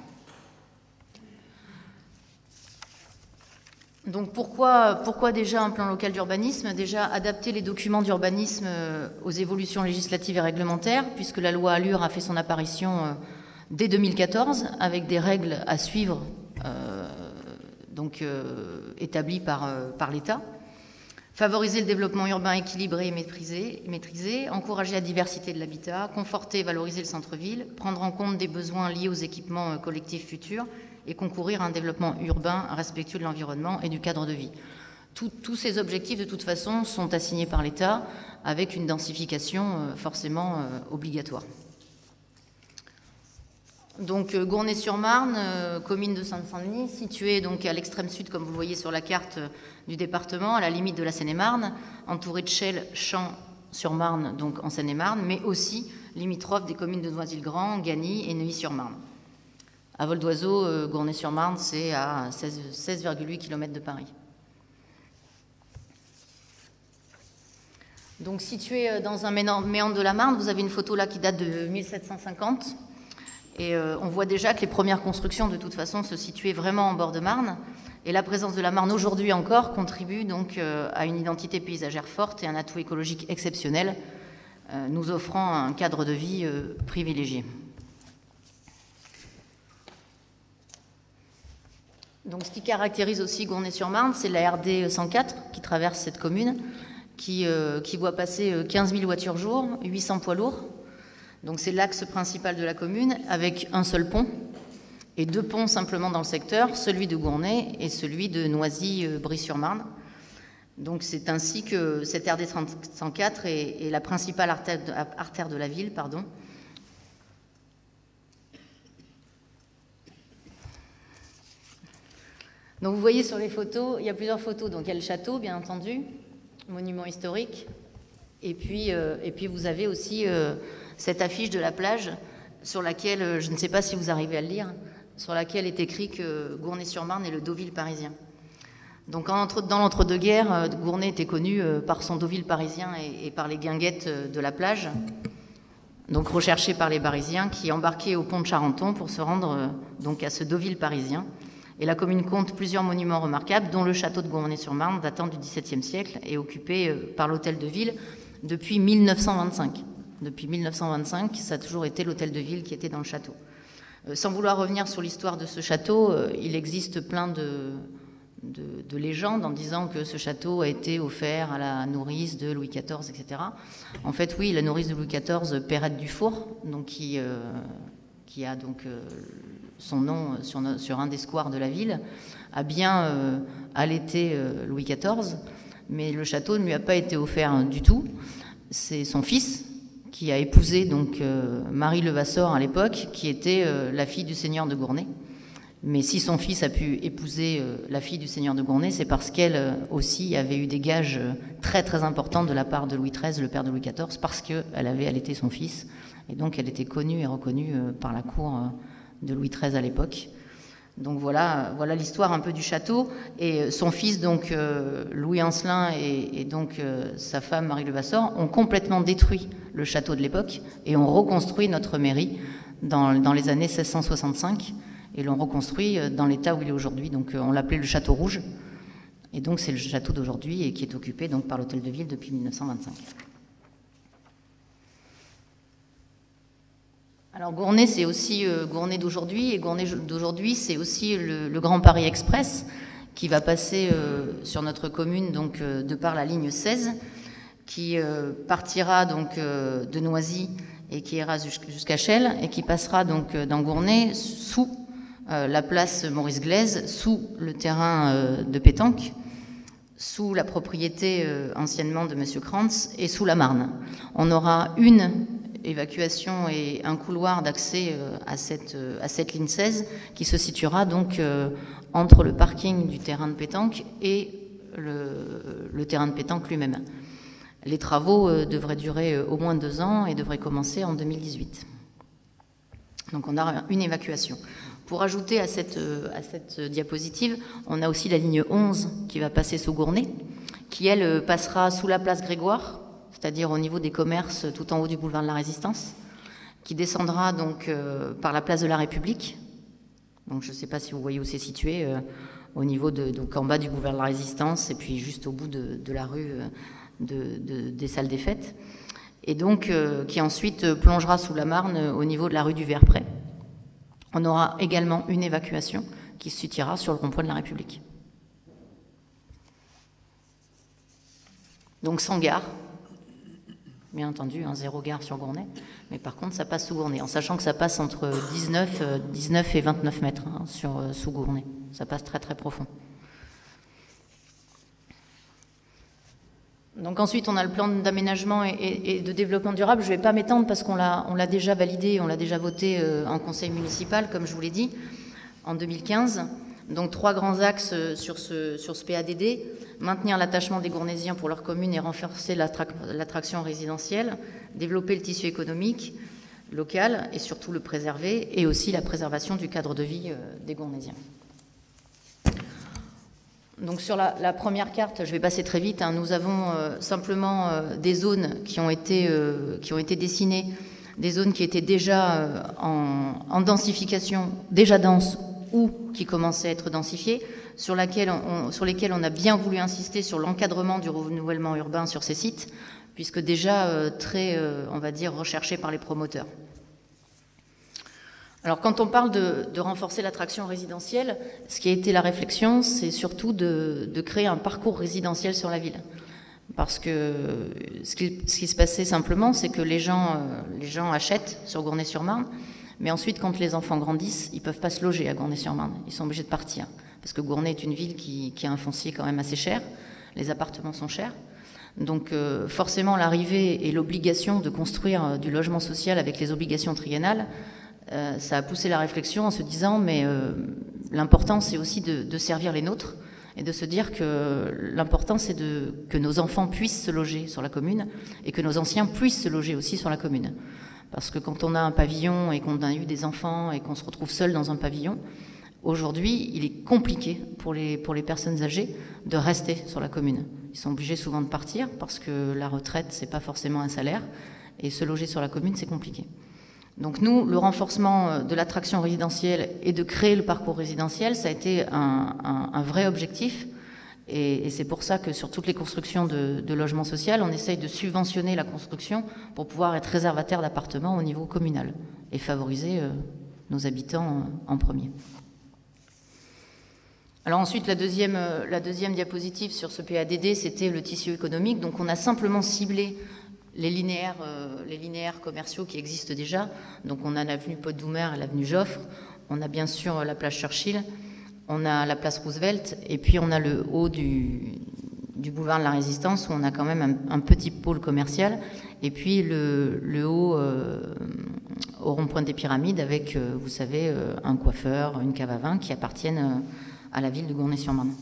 Donc pourquoi déjà un plan local d'urbanisme? Déjà adapter les documents d'urbanisme aux évolutions législatives et réglementaires, puisque la loi ALUR a fait son apparition dès 2014 avec des règles à suivre établies par l'État. Favoriser le développement urbain équilibré et maîtrisé, encourager la diversité de l'habitat, conforter et valoriser le centre-ville, prendre en compte des besoins liés aux équipements collectifs futurs, et concourir à un développement urbain respectueux de l'environnement et du cadre de vie. Tous ces objectifs, de toute façon, sont assignés par l'État avec une densification forcément obligatoire. Donc Gournay-sur-Marne, commune de Saint-Denis, située donc à l'extrême sud, comme vous le voyez sur la carte du département, à la limite de la Seine-et-Marne, entourée de Chelles, Champs-sur-Marne, donc en Seine-et-Marne, mais aussi limitrophe des communes de Noisy-le-Grand, Gagny et Neuilly-sur-Marne. À vol d'oiseau, Gournay-sur-Marne, c'est à 16,8 km de Paris. Donc, situé dans un méandre de la Marne, vous avez une photo là qui date de 1750. Et on voit déjà que les premières constructions, de toute façon, se situaient vraiment en bord de Marne. Et la présence de la Marne aujourd'hui encore contribue donc à une identité paysagère forte et un atout écologique exceptionnel, nous offrant un cadre de vie privilégié. Donc, ce qui caractérise aussi Gournay-sur-Marne, c'est la RD 104 qui traverse cette commune, qui voit passer 15 000 voitures jour, 800 poids lourds. Donc, c'est l'axe principal de la commune, avec un seul pont et 2 ponts simplement dans le secteur, celui de Gournay et celui de Noisy-Brie-sur-Marne. Donc, c'est ainsi que cette RD 104 est la principale artère de la ville, Donc vous voyez sur les photos, il y a plusieurs photos. Donc il y a le château, bien entendu, monument historique. Et puis vous avez aussi cette affiche de la plage sur laquelle, je ne sais pas si vous arrivez à le lire, sur laquelle est écrit que Gournay-sur-Marne est le Deauville parisien. Donc dans l'entre-deux-guerres, Gournay était connu par son Deauville parisien et par les guinguettes de la plage, donc recherchées par les Parisiens qui embarquaient au pont de Charenton pour se rendre donc à ce Deauville parisien. Et la commune compte plusieurs monuments remarquables, dont le château de Gournay-sur-Marne, datant du XVIIe siècle et occupé par l'hôtel de ville depuis 1925. Depuis 1925, ça a toujours été l'hôtel de ville qui était dans le château. Sans vouloir revenir sur l'histoire de ce château, il existe plein de légendes en disant que ce château a été offert à la nourrice de Louis XIV, etc. En fait, oui, la nourrice de Louis XIV, Perrette Dufour, donc qui a donc son nom sur un des squares de la ville, a bien allaité Louis XIV, mais le château ne lui a pas été offert du tout. C'est son fils qui a épousé donc Marie Levasseur à l'époque, qui était la fille du seigneur de Gournay. Mais si son fils a pu épouser la fille du seigneur de Gournay, c'est parce qu'elle aussi avait eu des gages très très importants de la part de Louis XIII, le père de Louis XIV, parce qu'elle avait allaité son fils. Et donc elle était connue et reconnue par la cour de Louis XIII à l'époque. Donc voilà l'histoire un peu du château. Et son fils, donc Louis Ancelin, et donc sa femme Marie Levasseur, ont complètement détruit le château de l'époque et ont reconstruit notre mairie dans les années 1665 et l'ont reconstruit dans l'état où il est aujourd'hui. Donc on l'appelait le Château Rouge. Et donc c'est le château d'aujourd'hui et qui est occupé donc par l'hôtel de ville depuis 1925. Alors Gournay, c'est aussi Gournay d'aujourd'hui, et Gournay d'aujourd'hui, c'est aussi le Grand Paris Express qui va passer sur notre commune, donc de par la ligne 16, qui partira donc de Noisy et qui ira jusqu'à Chelles et qui passera donc dans Gournay sous la place Maurice Glaise, sous le terrain de pétanque, sous la propriété anciennement de M. Krantz et sous la Marne. On aura une évacuation et un couloir d'accès à cette ligne 16 qui se situera donc entre le parking du terrain de pétanque et le terrain de pétanque lui-même. Les travaux devraient durer au moins 2 ans et devraient commencer en 2018. Donc on a une évacuation. Pour ajouter à cette diapositive, on a aussi la ligne 11 qui va passer sous Gournay, qui elle passera sous la place Grégoire, c'est-à-dire au niveau des commerces tout en haut du boulevard de la Résistance, qui descendra donc par la place de la République. Donc je ne sais pas si vous voyez où c'est situé, au niveau donc en bas du boulevard de la Résistance et puis juste au bout de la rue des salles des fêtes, et donc qui ensuite plongera sous la Marne au niveau de la rue du Verprès. On aura également une évacuation qui se situera sur le rond-point de la République. Donc sans gare, bien entendu, 0 gare sur Gournay, mais par contre ça passe sous Gournay, en sachant que ça passe entre 19 et 29 mètres sous Gournay. Ça passe très très profond. Donc ensuite, on a le plan d'aménagement et de développement durable. Je ne vais pas m'étendre parce qu'on l'a déjà validé, on l'a déjà voté en conseil municipal, comme je vous l'ai dit, en 2015. Donc 3 grands axes sur ce PADD. Maintenir l'attachement des Gournaisiens pour leur commune et renforcer l'attraction résidentielle, développer le tissu économique local et surtout le préserver, et aussi la préservation du cadre de vie des Gournaisiens. Donc sur la première carte, je vais passer très vite, nous avons simplement des zones qui ont été dessinées, des zones qui étaient déjà en densification, déjà denses ou qui commençaient à être densifiées, sur lesquelles on a bien voulu insister sur l'encadrement du renouvellement urbain sur ces sites, puisque déjà très, on va dire, recherchés par les promoteurs. Alors quand on parle de renforcer l'attraction résidentielle, ce qui a été la réflexion, c'est surtout de créer un parcours résidentiel sur la ville. Parce que ce qui se passait simplement, c'est que les gens achètent sur Gournay-sur-Marne, mais ensuite quand les enfants grandissent, ils ne peuvent pas se loger à Gournay-sur-Marne, ils sont obligés de partir. Parce que Gournay est une ville qui a un foncier quand même assez cher, les appartements sont chers. Donc forcément l'arrivée et l'obligation de construire du logement social avec les obligations triennales, ça a poussé la réflexion en se disant mais l'important, c'est aussi de servir les nôtres et de se dire que l'important, c'est que nos enfants puissent se loger sur la commune et que nos anciens puissent se loger aussi sur la commune. Parce que quand on a un pavillon et qu'on a eu des enfants et qu'on se retrouve seul dans un pavillon, aujourd'hui, il est compliqué pour les personnes âgées de rester sur la commune. Ils sont obligés souvent de partir parce que la retraite, c'est pas forcément un salaire et se loger sur la commune, c'est compliqué. Donc nous, le renforcement de l'attraction résidentielle et de créer le parcours résidentiel, ça a été un vrai objectif. Et c'est pour ça que sur toutes les constructions de logements sociaux, on essaye de subventionner la construction pour pouvoir être réservataire d'appartements au niveau communal et favoriser nos habitants en premier. Alors ensuite, la deuxième diapositive sur ce PADD, c'était le tissu économique. Donc on a simplement ciblé les linéaires commerciaux qui existent déjà. Donc on a l'avenue Pot-Doumer et l'avenue Joffre. On a bien sûr la place Churchill. On a la place Roosevelt. Et puis on a le haut du boulevard de la Résistance où on a quand même un petit pôle commercial. Et puis le haut au rond-point des Pyramides avec, vous savez, un coiffeur, une cave à vin qui appartiennent à la ville de Gournay-sur-Marne.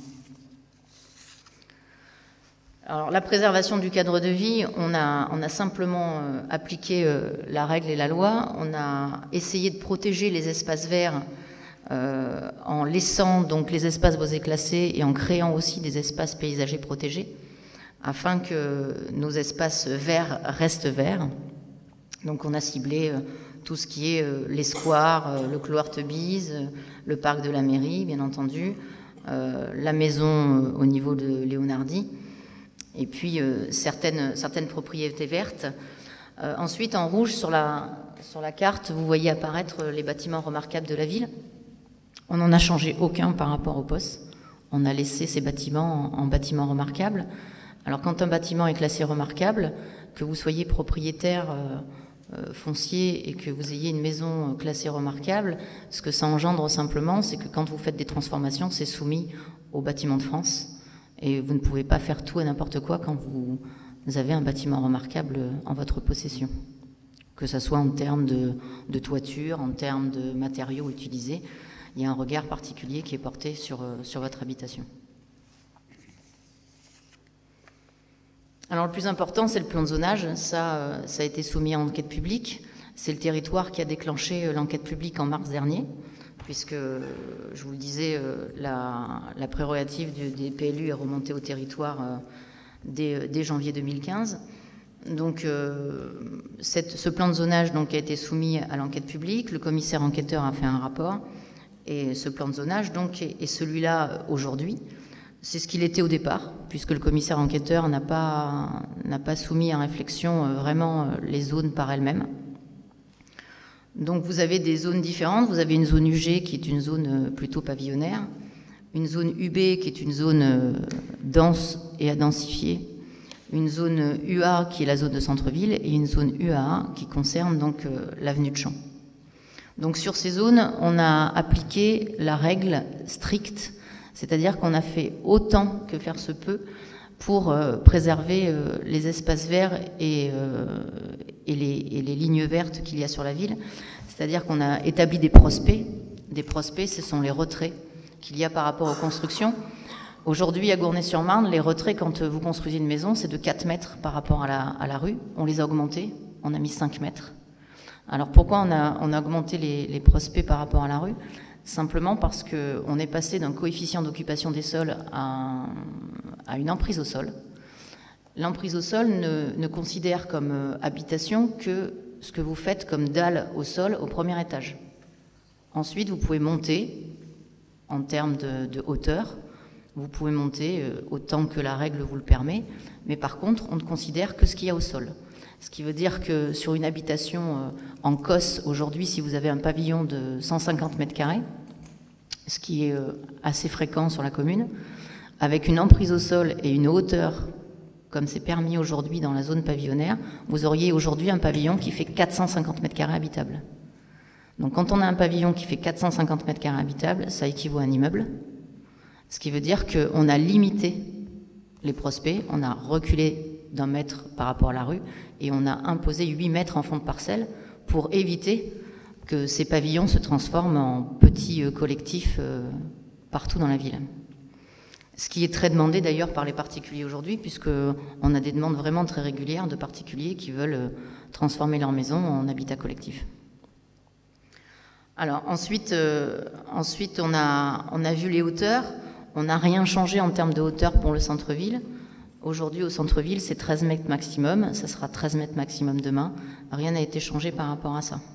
Alors, la préservation du cadre de vie, on a simplement appliqué la règle et la loi. On a essayé de protéger les espaces verts en laissant donc les espaces boisés classés et en créant aussi des espaces paysagers protégés afin que nos espaces verts restent verts. Donc, on a ciblé tout ce qui est les squares, le Cloire Teubise, le parc de la mairie, bien entendu, la maison au niveau de Léonardi. Et puis certaines propriétés vertes. Ensuite, en rouge, sur la carte, vous voyez apparaître les bâtiments remarquables de la ville. On n'en a changé aucun par rapport au POS. On a laissé ces bâtiments en bâtiments remarquables. Alors, quand un bâtiment est classé remarquable, que vous soyez propriétaire foncier et que vous ayez une maison classée remarquable, ce que ça engendre simplement, c'est que quand vous faites des transformations, c'est soumis aux bâtiments de France. Et vous ne pouvez pas faire tout et n'importe quoi quand vous avez un bâtiment remarquable en votre possession. Que ce soit en termes de toiture, en termes de matériaux utilisés, il y a un regard particulier qui est porté sur votre habitation. Alors le plus important, c'est le plan de zonage. Ça a été soumis à enquête publique. C'est le territoire qui a déclenché l'enquête publique en mars dernier, puisque, je vous le disais, la prérogative des PLU est remontée au territoire dès janvier 2015. Donc, ce plan de zonage donc, a été soumis à l'enquête publique. Le commissaire enquêteur a fait un rapport. Et ce plan de zonage donc, est celui-là aujourd'hui. C'est ce qu'il était au départ, puisque le commissaire enquêteur n'a pas soumis à réflexion vraiment les zones par elles-mêmes. Donc vous avez des zones différentes. Vous avez une zone UG qui est une zone plutôt pavillonnaire, une zone UB qui est une zone dense et à densifier, une zone UA qui est la zone de centre-ville et une zone UAA qui concerne donc l'avenue de Champs. Donc sur ces zones, on a appliqué la règle stricte, c'est-à-dire qu'on a fait autant que faire se peut pour préserver les espaces verts et les lignes vertes qu'il y a sur la ville. C'est-à-dire qu'on a établi des prospects. Des prospects, ce sont les retraits qu'il y a par rapport aux constructions. Aujourd'hui, à Gournay-sur-Marne, les retraits, quand vous construisez une maison, c'est de 4 mètres par rapport à la rue. On les a augmentés, on a mis 5 mètres. Alors pourquoi on a augmenté les prospects par rapport à la rue ? Simplement parce qu'on est passé d'un coefficient d'occupation des sols à une emprise au sol. L'emprise au sol ne considère comme habitation que ce que vous faites comme dalle au sol au premier étage. Ensuite, vous pouvez monter en termes de hauteur. Vous pouvez monter autant que la règle vous le permet. Mais par contre, on ne considère que ce qu'il y a au sol. Ce qui veut dire que sur une habitation en COS, aujourd'hui, si vous avez un pavillon de 150 mètres carrés, ce qui est assez fréquent sur la commune, avec une emprise au sol et une hauteur, comme c'est permis aujourd'hui dans la zone pavillonnaire, vous auriez aujourd'hui un pavillon qui fait 450 mètres carrés habitable. Donc quand on a un pavillon qui fait 450 mètres carrés habitable, ça équivaut à un immeuble, ce qui veut dire qu'on a limité les prospects, on a reculé d'1 mètre par rapport à la rue, et on a imposé 8 mètres en fond de parcelle pour éviter que ces pavillons se transforment en petits collectifs partout dans la ville. Ce qui est très demandé d'ailleurs par les particuliers aujourd'hui, puisqu'on a des demandes vraiment très régulières de particuliers qui veulent transformer leur maison en habitat collectif. Alors ensuite on a vu les hauteurs. On n'a rien changé en termes de hauteur pour le centre-ville. Aujourd'hui, au centre-ville, c'est 13 mètres maximum. Ça sera 13 mètres maximum demain. Rien n'a été changé par rapport à ça.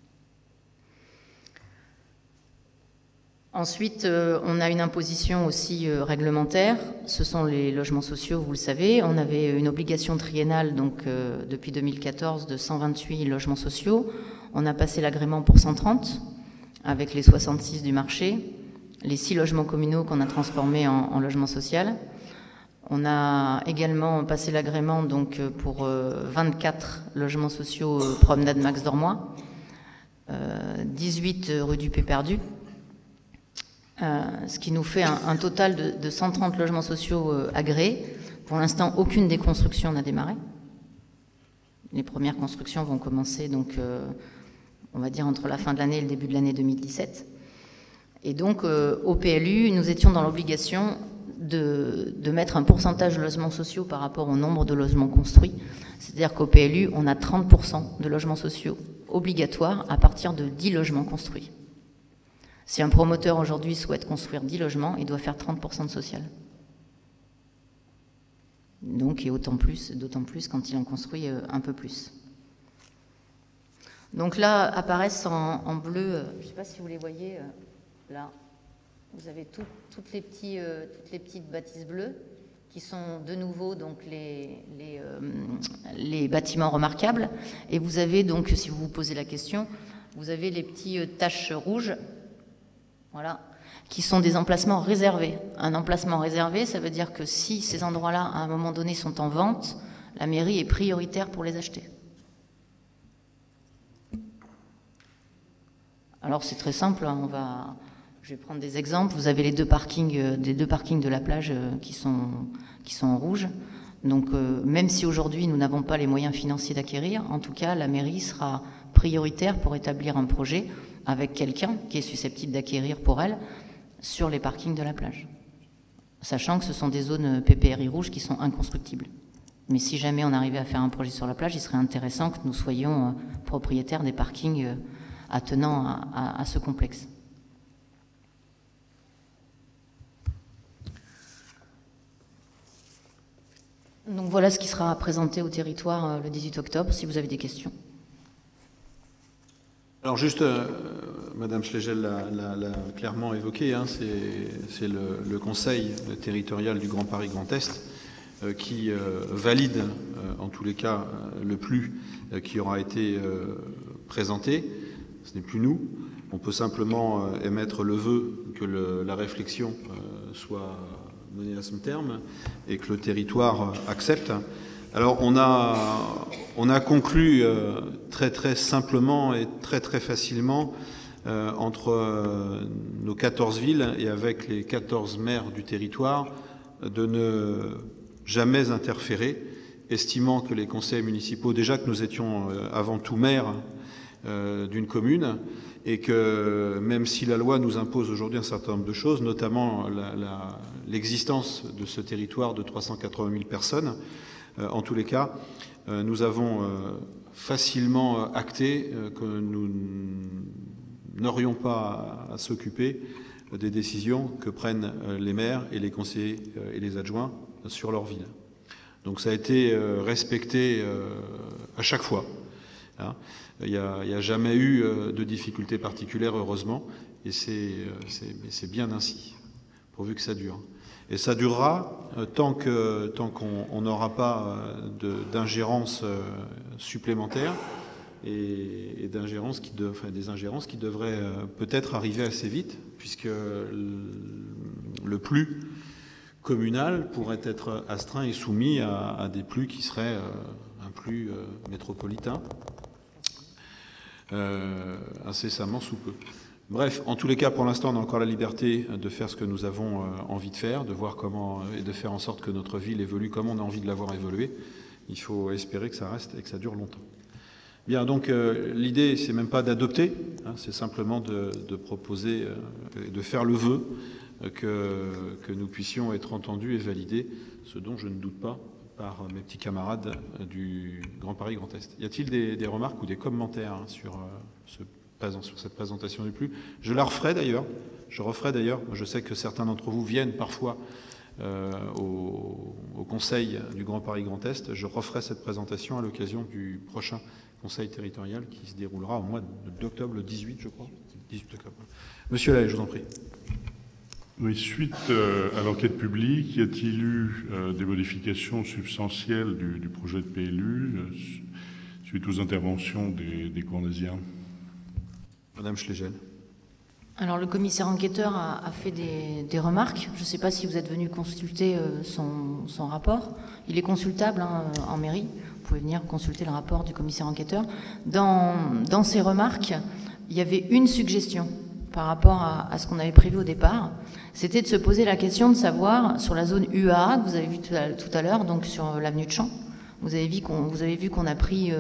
Ensuite, on a une imposition aussi réglementaire. Ce sont les logements sociaux, vous le savez. On avait une obligation triennale, donc depuis 2014, de 128 logements sociaux. On a passé l'agrément pour 130, avec les 66 du marché. Les 6 logements communaux qu'on a transformés en logement social. On a également passé l'agrément donc pour 24 logements sociaux promenade Max Dormois, 18 rue du Pé Perdu, ce qui nous fait un total de 130 logements sociaux agréés. Pour l'instant, aucune des constructions n'a démarré. Les premières constructions vont commencer donc, on va dire, entre la fin de l'année et le début de l'année 2017. Et donc, au PLU, nous étions dans l'obligation de mettre un pourcentage de logements sociaux par rapport au nombre de logements construits. C'est-à-dire qu'au PLU, on a 30% de logements sociaux obligatoires à partir de 10 logements construits. Si un promoteur aujourd'hui souhaite construire 10 logements, il doit faire 30% de social. Donc, et d'autant plus quand il en construit un peu plus. Donc là, apparaissent en bleu, je ne sais pas si vous les voyez, là, vous avez toutes les petites bâtisses bleues qui sont de nouveau donc les bâtiments remarquables. Et vous avez donc, si vous vous posez la question, vous avez les petites taches rouges, voilà, qui sont des emplacements réservés. Un emplacement réservé, ça veut dire que si ces endroits-là, à un moment donné, sont en vente, la mairie est prioritaire pour les acheter. Alors c'est très simple, hein, je vais prendre des exemples. Vous avez les deux parkings de la plage qui sont en rouge. Donc même si aujourd'hui nous n'avons pas les moyens financiers d'acquérir, en tout cas la mairie sera prioritaire pour établir un projet avec quelqu'un qui est susceptible d'acquérir pour elle sur les parkings de la plage. Sachant que ce sont des zones PPRI rouges qui sont inconstructibles. Mais si jamais on arrivait à faire un projet sur la plage, il serait intéressant que nous soyons propriétaires des parkings attenant à ce complexe. Donc voilà ce qui sera présenté au territoire le 18 octobre, si vous avez des questions. Alors juste, Madame Schlegel l'a clairement évoqué, hein, c'est le Conseil territorial du Grand Paris Grand Est qui valide, en tous les cas, le PLU qui aura été présenté. Ce n'est plus nous. On peut simplement émettre le vœu que la réflexion soit menée à son terme et que le territoire accepte. Alors on a conclu très très simplement et très très facilement entre nos 14 villes et avec les 14 maires du territoire de ne jamais interférer, estimant que les conseils municipaux, déjà que nous étions avant tout maires d'une commune, et que même si la loi nous impose aujourd'hui un certain nombre de choses, notamment l'existence de ce territoire de 380 000 personnes, en tous les cas, nous avons facilement acté que nous n'aurions pas à s'occuper des décisions que prennent les maires et les conseillers et les adjoints sur leur ville. Donc ça a été respecté à chaque fois. Hein. Il n'y a jamais eu de difficultés particulières, heureusement, et c'est bien ainsi, pourvu que ça dure. Et ça durera tant qu'on n'aura pas d'ingérence supplémentaire et des ingérences qui devraient peut-être arriver assez vite, puisque le PLU communal pourrait être astreint et soumis à des PLU qui seraient un PLU métropolitain. Incessamment sous peu. Bref, en tous les cas, pour l'instant, on a encore la liberté de faire ce que nous avons envie de faire, de voir comment et de faire en sorte que notre ville évolue comme on a envie de l'avoir évolué. Il faut espérer que ça reste et que ça dure longtemps. Bien, donc l'idée, c'est même pas d'adopter, hein, c'est simplement de proposer, de faire le vœu que nous puissions être entendus et validés, ce dont je ne doute pas par mes petits camarades du Grand Paris Grand Est. Y a-t-il des remarques ou des commentaires sur cette présentation du PLU? Je la referai d'ailleurs. Je sais que certains d'entre vous viennent parfois au Conseil du Grand Paris Grand Est. Je referai cette présentation à l'occasion du prochain Conseil territorial qui se déroulera au mois d'octobre, le 18, je crois. 18 octobre. Monsieur Lahaye, je vous en prie. Oui, suite à l'enquête publique, y a-t-il eu des modifications substantielles du projet de PLU suite aux interventions des Cournasiens? Madame Schlegel. Alors le commissaire enquêteur a fait des remarques. Je ne sais pas si vous êtes venu consulter son rapport. Il est consultable en mairie. Vous pouvez venir consulter le rapport du commissaire enquêteur. Dans ses remarques, il y avait une suggestion par rapport à ce qu'on avait prévu au départ. C'était de se poser la question de savoir, sur la zone UAA, que vous avez vu tout à l'heure, donc sur l'avenue de Champ, vous avez vu qu'on a pris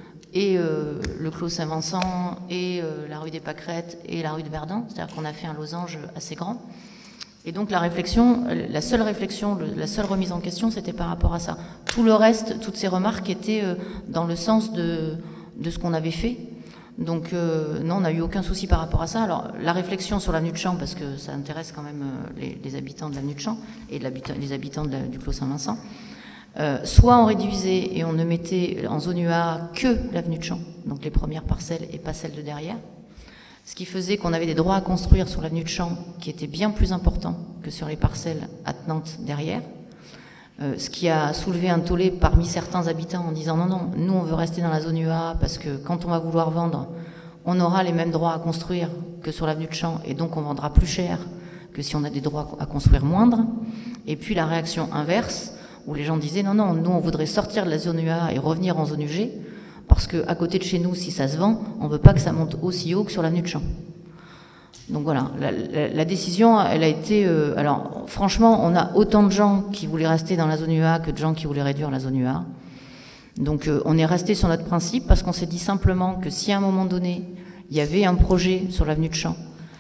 le Clos Saint-Vincent et la rue des Pâquerettes et la rue de Verdun, c'est-à-dire qu'on a fait un losange assez grand. Et donc la seule remise en question, c'était par rapport à ça. Tout le reste, toutes ces remarques étaient dans le sens de ce qu'on avait fait. Donc non, on n'a eu aucun souci par rapport à ça. Alors la réflexion sur l'avenue de Champ, parce que ça intéresse quand même les habitants de l'avenue de Champ et les habitants du Clos Saint-Vincent, soit on réduisait et on ne mettait en zone UA que l'avenue de Champ, donc les premières parcelles et pas celles de derrière, ce qui faisait qu'on avait des droits à construire sur l'avenue de Champ qui étaient bien plus importants que sur les parcelles attenantes derrière, ce qui a soulevé un tollé parmi certains habitants en disant non, nous on veut rester dans la zone UA parce que quand on va vouloir vendre, on aura les mêmes droits à construire que sur l'avenue de Champ et donc on vendra plus cher que si on a des droits à construire moindres. Et puis la réaction inverse, où les gens disaient non, nous on voudrait sortir de la zone UA et revenir en zone UG, parce qu'à côté de chez nous, si ça se vend, on ne veut pas que ça monte aussi haut que sur l'avenue de Champ. Donc voilà, la décision, elle a été... alors franchement, on a autant de gens qui voulaient rester dans la zone UA que de gens qui voulaient réduire la zone UA. Donc on est resté sur notre principe parce qu'on s'est dit simplement que si à un moment donné, il y avait un projet sur l'avenue de Champ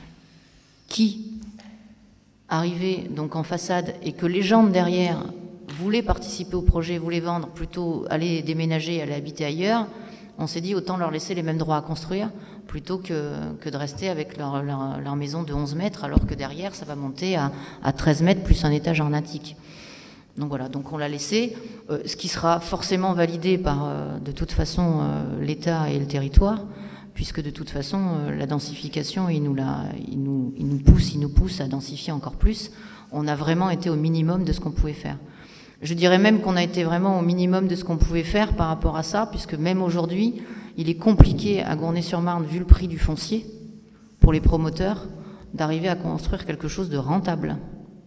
qui arrivait donc en façade et que les gens de derrière voulaient participer au projet, voulaient vendre, plutôt aller déménager, aller habiter ailleurs, on s'est dit autant leur laisser les mêmes droits à construire plutôt que de rester avec leur maison de 11 mètres alors que derrière ça va monter à 13 mètres plus un étage en attique. Donc voilà, donc on l'a laissé, ce qui sera forcément validé par de toute façon l'État et le territoire, puisque de toute façon la densification il nous pousse à densifier encore plus. On a vraiment été au minimum de ce qu'on pouvait faire. Je dirais même qu'on a été vraiment au minimum de ce qu'on pouvait faire par rapport à ça, puisque même aujourd'hui, il est compliqué à Gournay-sur-Marne, vu le prix du foncier, pour les promoteurs, d'arriver à construire quelque chose de rentable.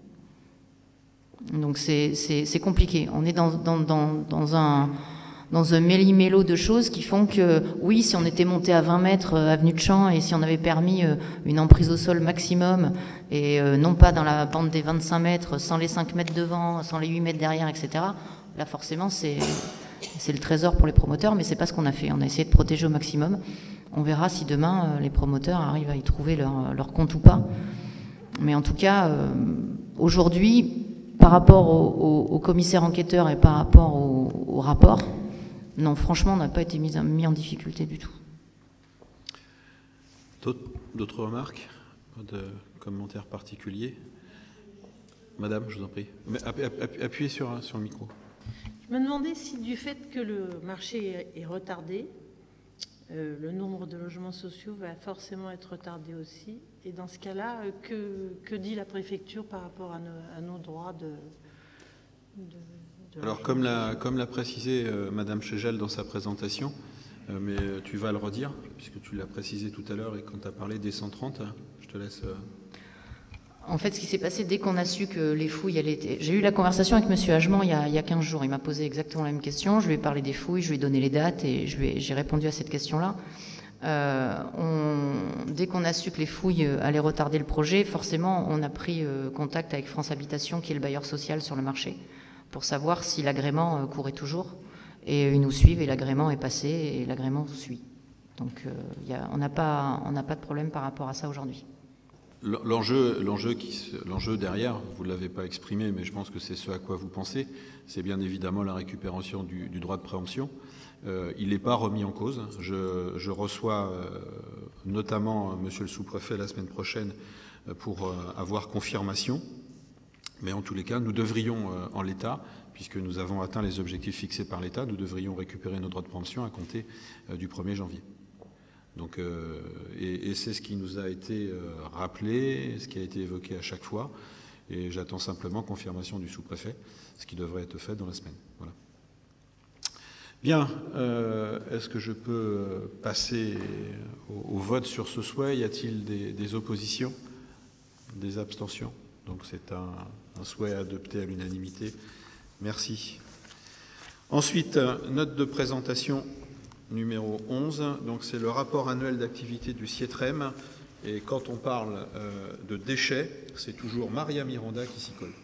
Donc c'est compliqué. On est dans un méli-mélo de choses qui font que, oui, si on était monté à 20 mètres avenue de Champ et si on avait permis une emprise au sol maximum et non pas dans la bande des 25 mètres, sans les 5 mètres devant, sans les 8 mètres derrière, etc., là forcément c'est le trésor pour les promoteurs, mais c'est pas ce qu'on a fait. On a essayé de protéger au maximum. On verra si demain les promoteurs arrivent à y trouver leur compte ou pas. Mais en tout cas, aujourd'hui, par rapport au commissaire enquêteur et par rapport au rapport, non, franchement, on n'a pas été mis en difficulté du tout. D'autres remarques? De commentaires particuliers? Madame, je vous en prie. Appuyez sur le micro. Je me demandais si du fait que le marché est retardé, le nombre de logements sociaux va forcément être retardé aussi. Et dans ce cas-là, que dit la préfecture par rapport à nos droits de Alors, comme l'a précisé Madame Schlegel dans sa présentation, mais tu vas le redire, puisque tu l'as précisé tout à l'heure et quand tu as parlé des 130, je te laisse... En fait, ce qui s'est passé dès qu'on a su que les fouilles allaient être... J'ai eu la conversation avec M. Hagement il y a 15 jours. Il m'a posé exactement la même question. Je lui ai parlé des fouilles, je lui ai donné les dates et j'ai répondu à cette question-là. Dès qu'on a su que les fouilles allaient retarder le projet, forcément, on a pris contact avec France Habitation, qui est le bailleur social sur le marché, pour savoir si l'agrément courait toujours Et ils nous suivent et l'agrément est passé et l'agrément suit. Donc on n'a pas de problème par rapport à ça aujourd'hui. L'enjeu derrière, vous ne l'avez pas exprimé, mais je pense que c'est ce à quoi vous pensez, c'est bien évidemment la récupération du droit de préemption. Il n'est pas remis en cause. Je reçois notamment monsieur le sous-préfet la semaine prochaine pour avoir confirmation. Mais en tous les cas, nous devrions, en l'état, puisque nous avons atteint les objectifs fixés par l'État, nous devrions récupérer nos droits de préemption à compter du 1er janvier. Donc, et c'est ce qui nous a été rappelé, ce qui a été évoqué à chaque fois. Et j'attends simplement confirmation du sous-préfet, ce qui devrait être fait dans la semaine. Voilà. Bien, est-ce que je peux passer au vote sur ce souhait? Y a-t-il des oppositions, des abstentions? Donc c'est un souhait adopté à l'unanimité. Merci. Ensuite, note de présentation numéro 11. Donc c'est le rapport annuel d'activité du CIETREM. Et quand on parle de déchets, c'est toujours Maria Miranda qui s'y colle.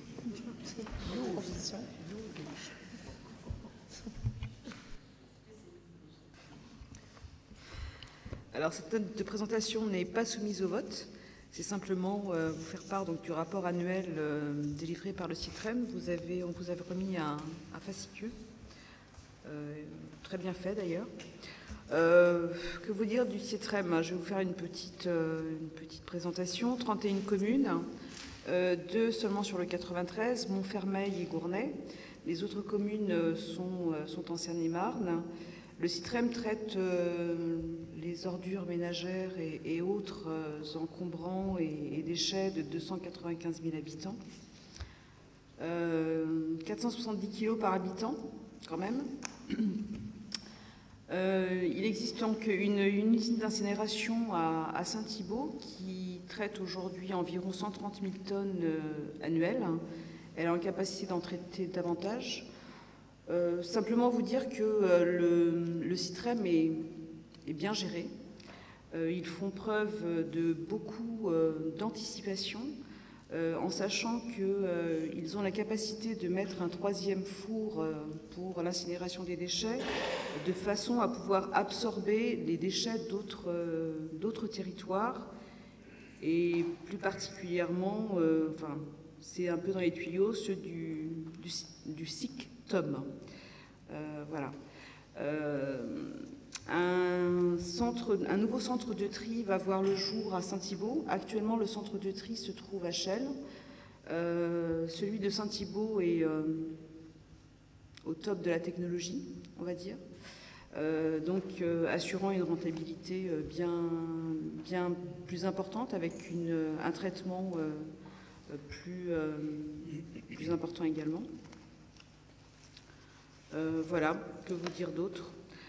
Alors cette note de présentation n'est pas soumise au vote. C'est simplement vous faire part donc, du rapport annuel délivré par le CIETREM. On vous avait remis un fascicule, très bien fait d'ailleurs. Que vous dire du CIETREM? Je vais vous faire une petite présentation. 31 communes, 2 seulement sur le 93, Montfermeil et Gournay. Les autres communes sont en Seine-et-Marne. Le CIETREM traite les ordures ménagères et autres encombrants et déchets de 295 000 habitants. 470 kg par habitant, quand même. Il existe donc une usine d'incinération à Saint-Thibault qui traite aujourd'hui environ 130 000 tonnes annuelles. Elle a une capacité d'en traiter davantage. Simplement vous dire que le CIETREM est bien géré. Ils font preuve de beaucoup d'anticipation, en sachant qu'ils ont la capacité de mettre un 3e four pour l'incinération des déchets, de façon à pouvoir absorber les déchets d'autres territoires, et plus particulièrement, c'est un peu dans les tuyaux, ceux du SIC-TOM. Voilà. Un nouveau centre de tri va voir le jour à Saint-Thibault. Actuellement, le centre de tri se trouve à Chelles. Celui de Saint-Thibault est au top de la technologie, on va dire. Donc, assurant une rentabilité bien plus importante, avec un traitement plus important également. Voilà, que vous dire d'autre?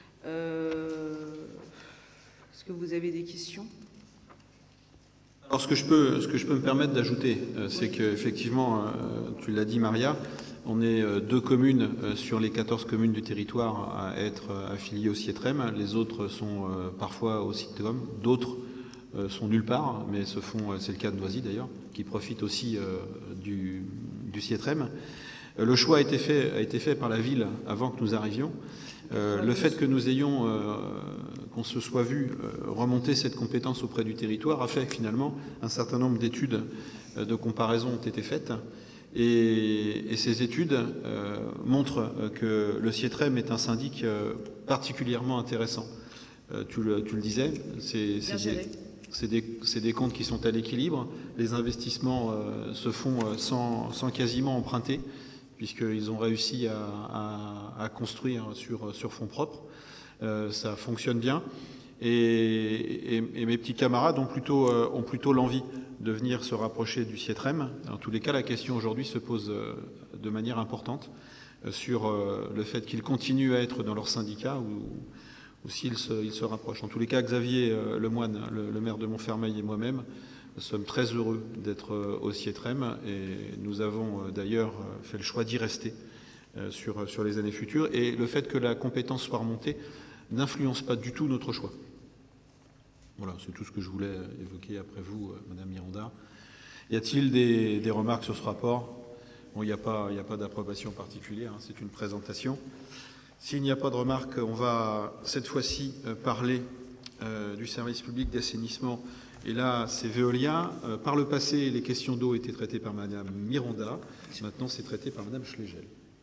Est-ce que vous avez des questions? Alors ce que je peux me permettre d'ajouter, c'est qu'effectivement, tu l'as dit Maria, on est 2 communes sur les 14 communes du territoire à être affiliées au CIETREM. Les autres sont parfois au SITCOM, d'autres sont nulle part, mais c'est le cas de Noisy d'ailleurs, qui profite aussi du CIETREM. Le choix a été fait par la ville avant que nous arrivions. Le fait que nous ayons, qu'on se soit vu remonter cette compétence auprès du territoire a fait que finalement un certain nombre d'études de comparaison ont été faites. Et ces études montrent que le CIETREM est un syndic particulièrement intéressant. Tu le disais, c'est des comptes qui sont à l'équilibre. Les investissements se font sans quasiment emprunter, puisqu'ils ont réussi à construire sur fonds propres. Ça fonctionne bien. Et mes petits camarades ont plutôt l'envie de venir se rapprocher du CIETREM. En tous les cas, la question aujourd'hui se pose de manière importante sur le fait qu'ils continuent à être dans leur syndicat ou s'ils se rapprochent. En tous les cas, Xavier Lemoine, le maire de Montfermeil, et moi-même sommes très heureux d'être au CIETREM, et nous avons d'ailleurs fait le choix d'y rester sur les années futures. Et le fait que la compétence soit remontée n'influence pas du tout notre choix. Voilà, c'est tout ce que je voulais évoquer après vous, Madame Miranda. Y a-t-il des remarques sur ce rapport? Bon, il n'y a pas d'approbation particulière, hein, c'est une présentation. S'il n'y a pas de remarques, on va cette fois-ci parler du service public d'assainissement. Et là, c'est Veolia. Par le passé, les questions d'eau étaient traitées par Madame Miranda. Maintenant, c'est traité par Madame Schlegel.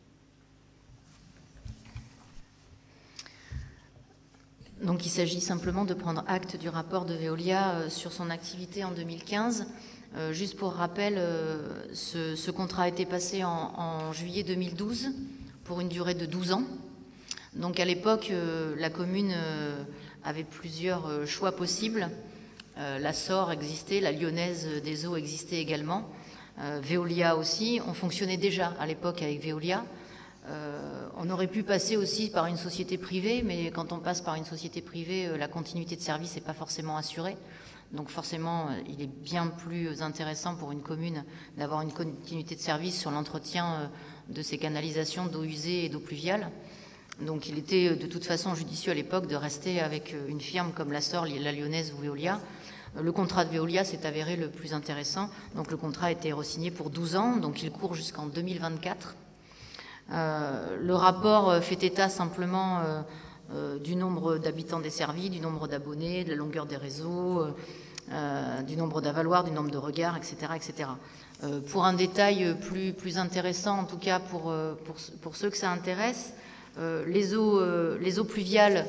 Donc il s'agit simplement de prendre acte du rapport de Veolia sur son activité en 2015. Juste pour rappel, ce contrat a été passé en juillet 2012 pour une durée de 12 ans. Donc à l'époque, la commune avait plusieurs choix possibles. La SOR existait, la Lyonnaise des Eaux existait également, Veolia aussi. On fonctionnait déjà à l'époque avec Veolia. On aurait pu passer aussi par une société privée, mais quand on passe par une société privée, la continuité de service n'est pas forcément assurée. Donc forcément, il est bien plus intéressant pour une commune d'avoir une continuité de service sur l'entretien de ses canalisations d'eau usée et d'eau pluviale. Donc il était de toute façon judicieux à l'époque de rester avec une firme comme la SOR, la Lyonnaise ou Veolia. Le contrat de Veolia s'est avéré le plus intéressant. Donc le contrat a été re-signé pour 12 ans, donc il court jusqu'en 2024. Le rapport fait état simplement du nombre d'habitants desservis, du nombre d'abonnés, de la longueur des réseaux, du nombre d'avaloirs, du nombre de regards, etc. etc. Pour un détail plus intéressant, en tout cas pour ceux que ça intéresse, les eaux pluviales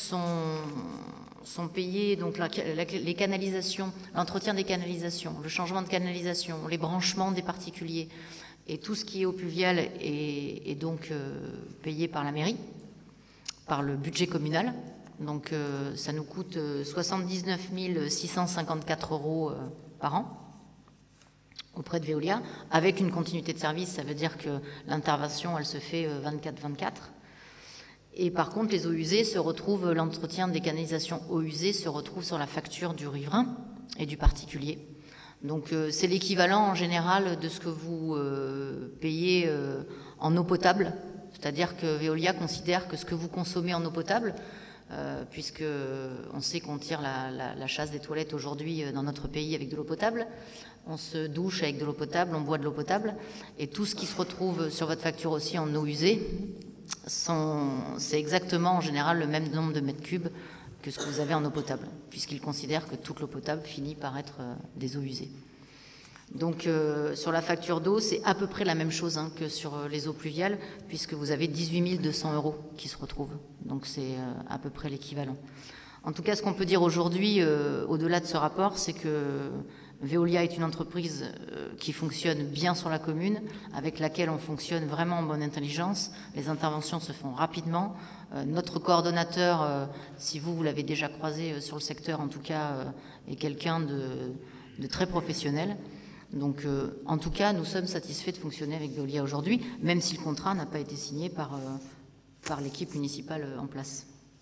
sont payées, donc les canalisations, l'entretien des canalisations, le changement de canalisation, les branchements des particuliers, et tout ce qui est eau pluviale est donc payé par la mairie, par le budget communal. Donc ça nous coûte 79 654 € par an auprès de Veolia, avec une continuité de service. Ça veut dire que l'intervention, elle se fait 24/24. Et par contre, les eaux usées se retrouvent, l'entretien des canalisations eaux usées se retrouve sur la facture du riverain et du particulier. Donc c'est l'équivalent en général de ce que vous payez en eau potable, c'est-à-dire que Veolia considère que ce que vous consommez en eau potable, puisque on sait qu'on tire la chasse des toilettes aujourd'hui dans notre pays avec de l'eau potable, on se douche avec de l'eau potable, on boit de l'eau potable, et tout ce qui se retrouve sur votre facture aussi en eau usée, c'est exactement en général le même nombre de mètres cubes que ce que vous avez en eau potable, puisqu'ils considèrent que toute l'eau potable finit par être des eaux usées. Donc sur la facture d'eau, c'est à peu près la même chose que sur les eaux pluviales, puisque vous avez 18 200 € qui se retrouvent. Donc c'est à peu près l'équivalent. En tout cas, ce qu'on peut dire aujourd'hui, au-delà de ce rapport, c'est que Veolia est une entreprise qui fonctionne bien sur la commune, avec laquelle on fonctionne vraiment en bonne intelligence. Les interventions se font rapidement. Notre coordonnateur, si vous l'avez déjà croisé sur le secteur, en tout cas, est quelqu'un de très professionnel. Donc, en tout cas, nous sommes satisfaits de fonctionner avec Veolia aujourd'hui, même si le contrat n'a pas été signé par l'équipe municipale en place.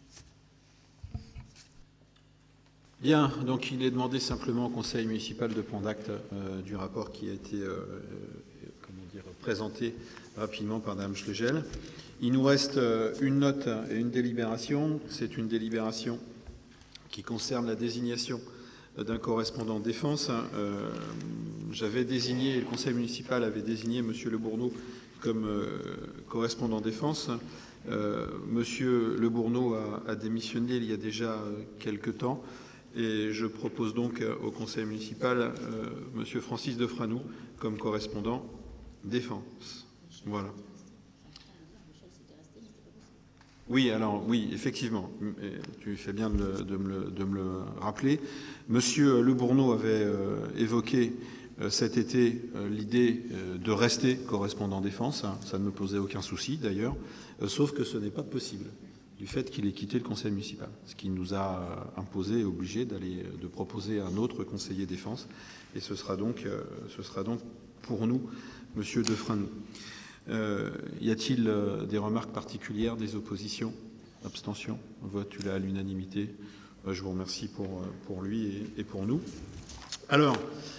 Bien, donc il est demandé simplement au conseil municipal de prendre acte du rapport qui a été présenté rapidement par Mme Schlegel. Il nous reste une note et une délibération. C'est une délibération qui concerne la désignation d'un correspondant défense. J'avais désigné, le conseil municipal avait désigné M. Le Bourneau comme correspondant défense. M. Le Bourneau a démissionné il y a déjà quelque temps. Et je propose donc au conseil municipal M. Francis Defranou comme correspondant défense. Voilà. Oui, alors, oui, effectivement, tu fais bien de me le rappeler. Monsieur Le Bourneau avait évoqué cet été l'idée de rester correspondant défense. Ça ne me posait aucun souci, d'ailleurs, sauf que ce n'est pas possible du fait qu'il ait quitté le conseil municipal, ce qui nous a imposé et obligé de proposer un autre conseiller défense. Et ce sera donc pour nous, Monsieur Defranou. Y a-t-il des remarques particulières, des oppositions, abstentions? Vote à l'unanimité. Je vous remercie pour lui et pour nous. Alors,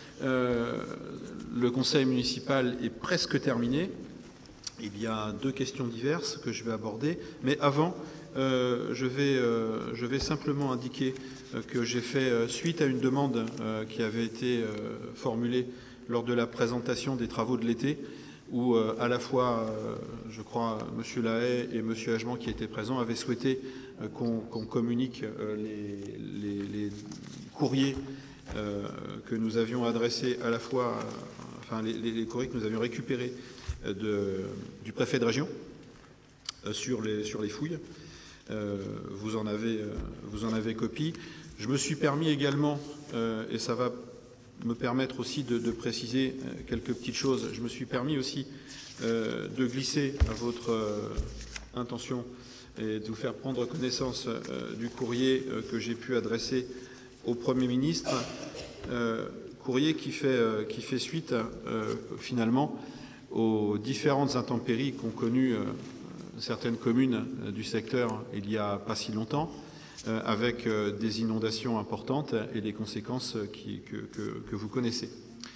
le conseil municipal est presque terminé. Il y a deux questions diverses que je vais aborder. Mais avant, je vais simplement indiquer que j'ai fait suite à une demande qui avait été formulée lors de la présentation des travaux de l'été. où à la fois, je crois, M. Lahaye et M. Hagement qui étaient présents avaient souhaité qu'on communique les courriers que nous avions adressés à la fois, enfin les courriers que nous avions récupérés du préfet de région sur les fouilles. Vous en avez copie. Je me suis permis également, et ça va me permettre aussi de préciser quelques petites choses, je me suis permis aussi de glisser à votre intention et de vous faire prendre connaissance du courrier que j'ai pu adresser au Premier ministre, courrier qui fait suite finalement aux différentes intempéries qu'ont connues certaines communes du secteur il n'y a pas si longtemps, avec des inondations importantes et les conséquences que vous connaissez.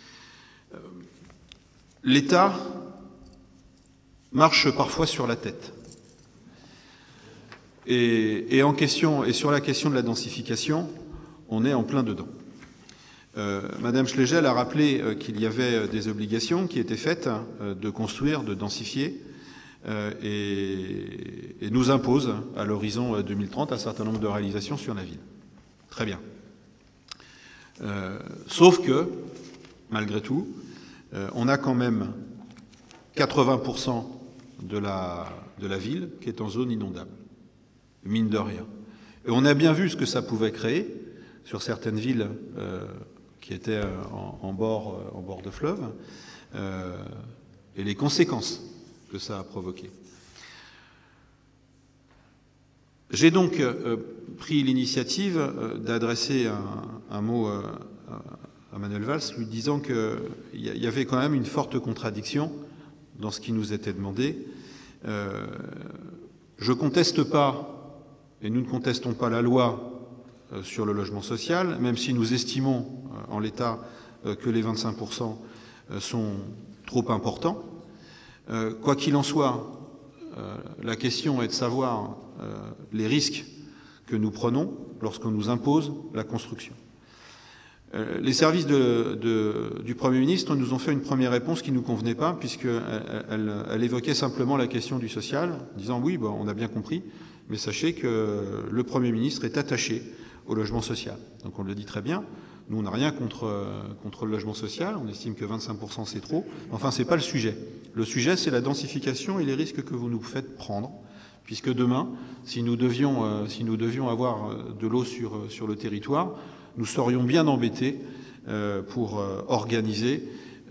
L'État marche parfois sur la tête. Et sur la question de la densification, on est en plein dedans. Madame Schlegel a rappelé qu'il y avait des obligations qui étaient faites de construire, de densifier, et nous impose à l'horizon 2030 un certain nombre de réalisations sur la ville. Très bien. Sauf que, malgré tout, on a quand même 80% de la ville qui est en zone inondable, mine de rien. Et on a bien vu ce que ça pouvait créer sur certaines villes qui étaient en bord de fleuve, et les conséquences que ça a provoqué. J'ai donc pris l'initiative d'adresser un mot à Manuel Valls, lui disant qu'il y avait quand même une forte contradiction dans ce qui nous était demandé. Je ne conteste pas, et nous ne contestons pas la loi sur le logement social, même si nous estimons en l'état que les 25% sont trop importants. Quoi qu'il en soit, la question est de savoir les risques que nous prenons lorsqu'on nous impose la construction. Les services du Premier ministre nous ont fait une première réponse qui ne nous convenait pas, puisqu'elle évoquait simplement la question du social, disant oui, on a bien compris, mais sachez que le Premier ministre est attaché au logement social. Donc on le dit très bien. Nous, on n'a rien contre le logement social, on estime que 25% c'est trop. Enfin, ce n'est pas le sujet. Le sujet, c'est la densification et les risques que vous nous faites prendre, puisque demain, si nous devions avoir de l'eau sur le territoire, nous serions bien embêtés pour organiser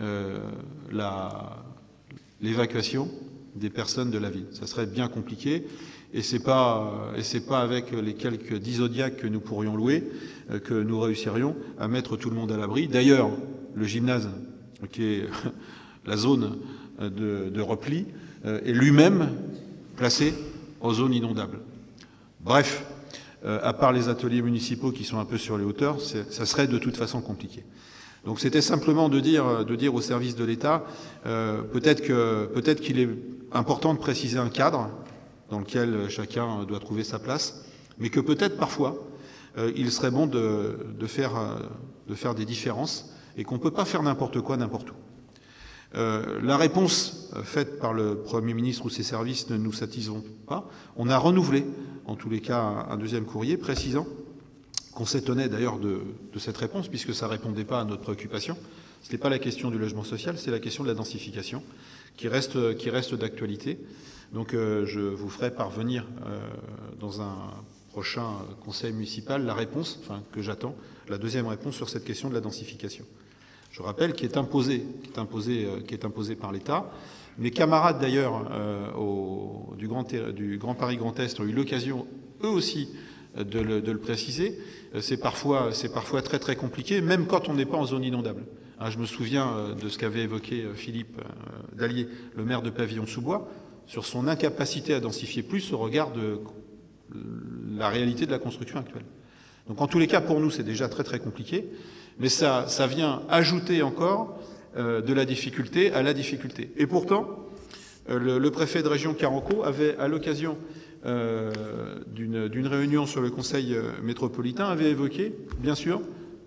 l'évacuation des personnes de la ville. Ça serait bien compliqué. Et c'est pas avec les quelques 10 Zodiacs que nous pourrions louer que nous réussirions à mettre tout le monde à l'abri. D'ailleurs, le gymnase, qui est la zone de repli, est lui-même placé en zone inondable. Bref, à part les ateliers municipaux qui sont un peu sur les hauteurs, ça serait de toute façon compliqué. Donc c'était simplement de dire au service de l'État, peut-être qu'il est important de préciser un cadre dans lequel chacun doit trouver sa place, mais que peut-être parfois il serait bon de faire des différences et qu'on ne peut pas faire n'importe quoi n'importe où. La réponse faite par le Premier ministre ou ses services ne nous satisfont pas. On a renouvelé, en tous les cas, un deuxième courrier précisant qu'on s'étonnait d'ailleurs de cette réponse, puisque ça ne répondait pas à notre préoccupation. Ce n'était pas la question du logement social, c'est la question de la densification qui reste d'actualité. Donc je vous ferai parvenir dans un prochain conseil municipal la réponse, que j'attends, la deuxième réponse sur cette question de la densification. Je rappelle qui est imposée par l'État. Mes camarades d'ailleurs du Grand Paris Grand Est ont eu l'occasion eux aussi de le préciser. C'est parfois très très compliqué, même quand on n'est pas en zone inondable. Je me souviens de ce qu'avait évoqué Philippe Dallier, le maire de Pavillon-sous-Bois, sur son incapacité à densifier plus au regard de la réalité de la construction actuelle. Donc en tous les cas, pour nous, c'est déjà très très compliqué, mais ça vient ajouter encore de la difficulté à la difficulté. Et pourtant, le préfet de région Carenco avait, à l'occasion d'une réunion sur le conseil métropolitain, avait évoqué, bien sûr,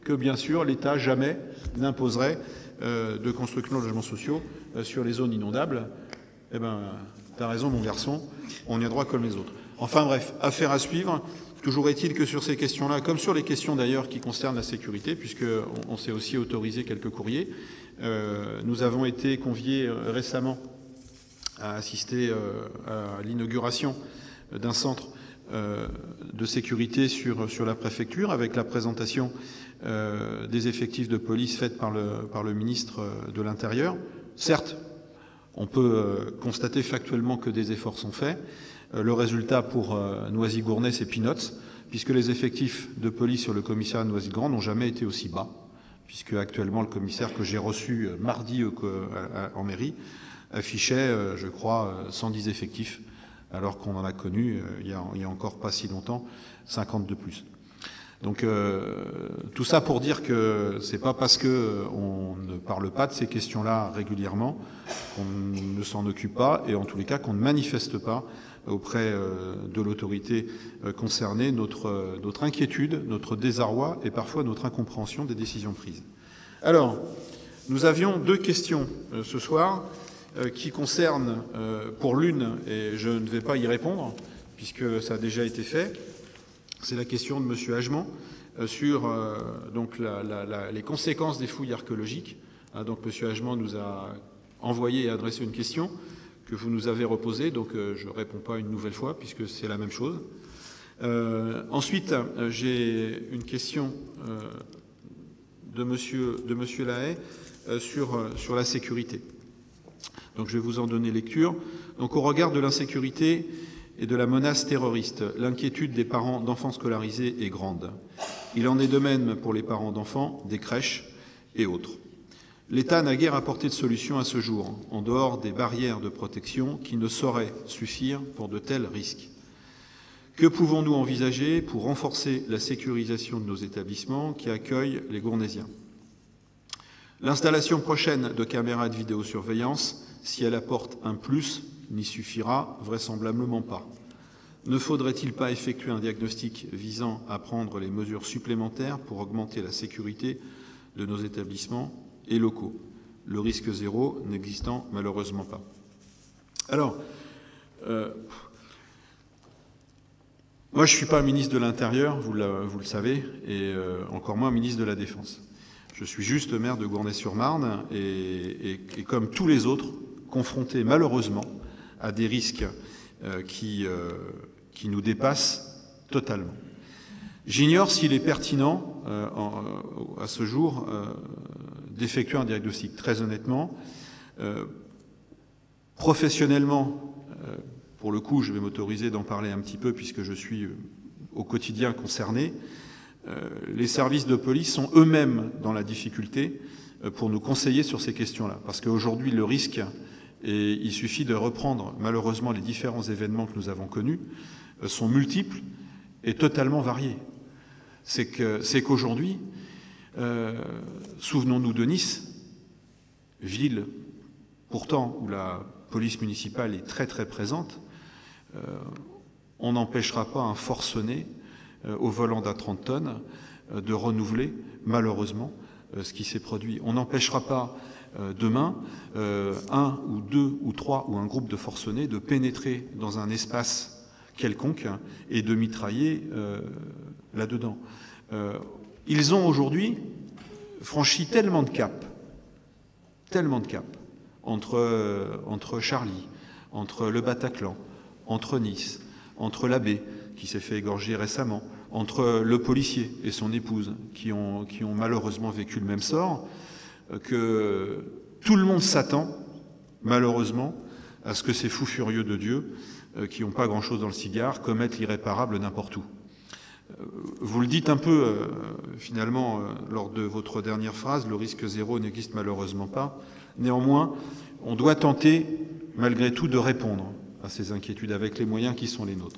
que, bien sûr, l'État jamais n'imposerait de construction de logements sociaux sur les zones inondables. Eh bien, t'as raison, mon garçon, on y a droit comme les autres. Enfin bref, affaire à suivre. Toujours est-il que sur ces questions-là, comme sur les questions d'ailleurs qui concernent la sécurité, puisqu'on s'est aussi autorisé quelques courriers, nous avons été conviés récemment à assister à l'inauguration d'un centre de sécurité sur la préfecture, avec la présentation des effectifs de police faite par le ministre de l'Intérieur. Certes, on peut constater factuellement que des efforts sont faits. Le résultat pour Noisy-Gournay, c'est peanuts, puisque les effectifs de police sur le commissariat de Noisy-le-Grand n'ont jamais été aussi bas, puisque actuellement le commissaire que j'ai reçu mardi en mairie affichait, je crois, 110 effectifs, alors qu'on en a connu, il y a encore pas si longtemps, 50 de plus. Donc tout ça pour dire que c'est pas parce qu'on ne parle pas de ces questions-là régulièrement qu'on ne s'en occupe pas, et en tous les cas qu'on ne manifeste pas auprès de l'autorité concernée notre inquiétude, notre désarroi et parfois notre incompréhension des décisions prises. Alors, nous avions deux questions ce soir qui concernent, pour l'une, et je ne vais pas y répondre puisque ça a déjà été fait, c'est la question de M. Agement sur donc les conséquences des fouilles archéologiques. Donc M. Agement nous a envoyé et adressé une question que vous nous avez reposée, donc je ne réponds pas une nouvelle fois puisque c'est la même chose. Ensuite, j'ai une question de M. Lahaye sur la sécurité. Donc je vais vous en donner lecture. Donc au regard de l'insécurité et de la menace terroriste, l'inquiétude des parents d'enfants scolarisés est grande. Il en est de même pour les parents d'enfants, des crèches et autres. L'État n'a guère apporté de solution à ce jour, en dehors des barrières de protection qui ne sauraient suffire pour de tels risques. Que pouvons-nous envisager pour renforcer la sécurisation de nos établissements qui accueillent les Gournaisiens? L'installation prochaine de caméras de vidéosurveillance, si elle apporte un plus, n'y suffira vraisemblablement pas. Ne faudrait-il pas effectuer un diagnostic visant à prendre les mesures supplémentaires pour augmenter la sécurité de nos établissements et locaux, le risque zéro n'existant malheureusement pas? Alors, moi je ne suis pas ministre de l'Intérieur, vous le savez, et encore moins ministre de la Défense. Je suis juste maire de Gournay-sur-Marne et comme tous les autres, confronté malheureusement à des risques qui nous dépassent totalement. J'ignore s'il est pertinent à ce jour d'effectuer un diagnostic. Très honnêtement, professionnellement, pour le coup, je vais m'autoriser d'en parler un petit peu puisque je suis au quotidien concerné. Les services de police sont eux-mêmes dans la difficulté pour nous conseiller sur ces questions-là. Parce qu'aujourd'hui, le risque, et il suffit de reprendre malheureusement les différents événements que nous avons connus, sont multiples et totalement variés. C'est qu'aujourd'hui, souvenons-nous de Nice, ville pourtant où la police municipale est très très présente, on n'empêchera pas un forcené au volant d'un 30 tonnes de renouveler malheureusement ce qui s'est produit. On n'empêchera pas demain un ou deux ou trois ou un groupe de forcenés de pénétrer dans un espace quelconque et de mitrailler là-dedans. Ils ont aujourd'hui franchi tellement de caps entre Charlie, entre le Bataclan, entre Nice, entre l'abbé qui s'est fait égorger récemment, entre le policier et son épouse qui ont malheureusement vécu le même sort, que tout le monde s'attend malheureusement à ce que ces fous furieux de Dieu qui n'ont pas grand-chose dans le cigare commettent l'irréparable n'importe où. Vous le dites un peu finalement lors de votre dernière phrase, le risque zéro n'existe malheureusement pas. Néanmoins, on doit tenter malgré tout de répondre à ces inquiétudes avec les moyens qui sont les nôtres.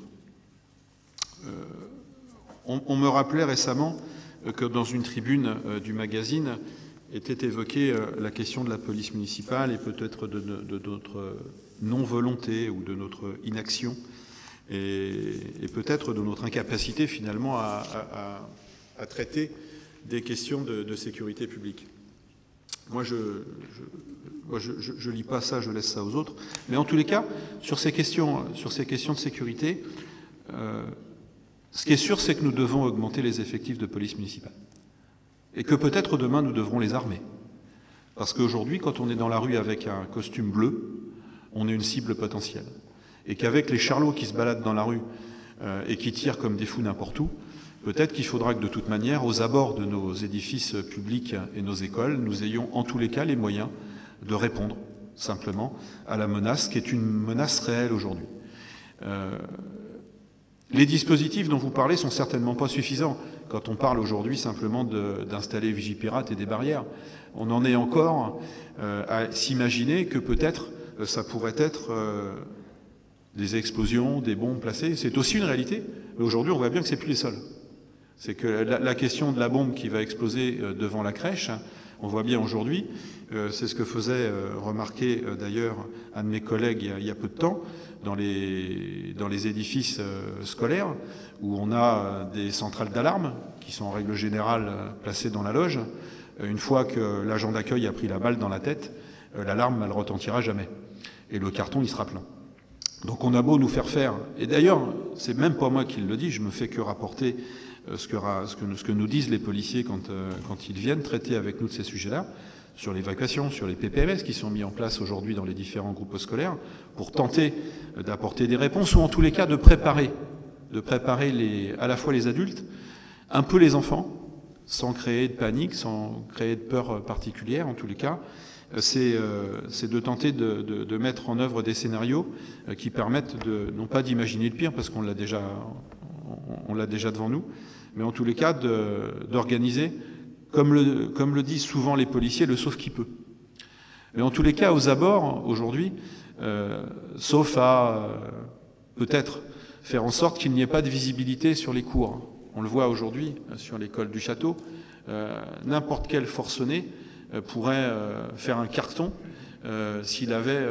On me rappelait récemment que dans une tribune du magazine était évoquée la question de la police municipale et peut-être de notre non-volonté ou de notre inaction et peut-être de notre incapacité finalement à traiter des questions de sécurité publique. Moi, je lis pas ça, je laisse ça aux autres. Mais en tous les cas, sur ces questions de sécurité, ce qui est sûr, c'est que nous devons augmenter les effectifs de police municipale. Et que peut-être demain, nous devrons les armer. Parce qu'aujourd'hui, quand on est dans la rue avec un costume bleu, on est une cible potentielle. Et qu'avec les charlots qui se baladent dans la rue et qui tirent comme des fous n'importe où, peut-être qu'il faudra que de toute manière, aux abords de nos édifices publics et nos écoles, nous ayons en tous les cas les moyens de répondre simplement à la menace, qui est une menace réelle aujourd'hui. Les dispositifs dont vous parlez sont certainement pas suffisants. Quand on parle aujourd'hui simplement d'installer Vigipirate et des barrières, on en est encore à s'imaginer que peut-être ça pourrait être des explosions, des bombes placées. C'est aussi une réalité, mais aujourd'hui on voit bien que c'est plus les seuls. C'est que la question de la bombe qui va exploser devant la crèche, on voit bien aujourd'hui, c'est ce que faisait remarquer d'ailleurs un de mes collègues il y a peu de temps, dans les édifices scolaires, où on a des centrales d'alarme qui sont en règle générale placées dans la loge. Une fois que l'agent d'accueil a pris la balle dans la tête, l'alarme ne retentira jamais. Et le carton, il sera plein. Donc on a beau nous faire, et d'ailleurs, c'est même pas moi qui le dis, je me fais que rapporter ce que nous disent les policiers quand ils viennent traiter avec nous de ces sujets-là, sur l'évacuation, sur les PPMS qui sont mis en place aujourd'hui dans les différents groupes scolaires, pour tenter d'apporter des réponses, ou en tous les cas de préparer à la fois les adultes, un peu les enfants, sans créer de panique, sans créer de peur particulière en tous les cas. C'est de tenter de mettre en œuvre des scénarios qui permettent non pas d'imaginer le pire, parce qu'on l'a déjà devant nous, mais en tous les cas d'organiser, comme le disent souvent les policiers, le sauve qui peut. Mais en tous les cas, aux abords, aujourd'hui, sauf à peut-être faire en sorte qu'il n'y ait pas de visibilité sur les cours. On le voit aujourd'hui sur l'école du château, n'importe quel forcené pourrait faire un carton s'il avait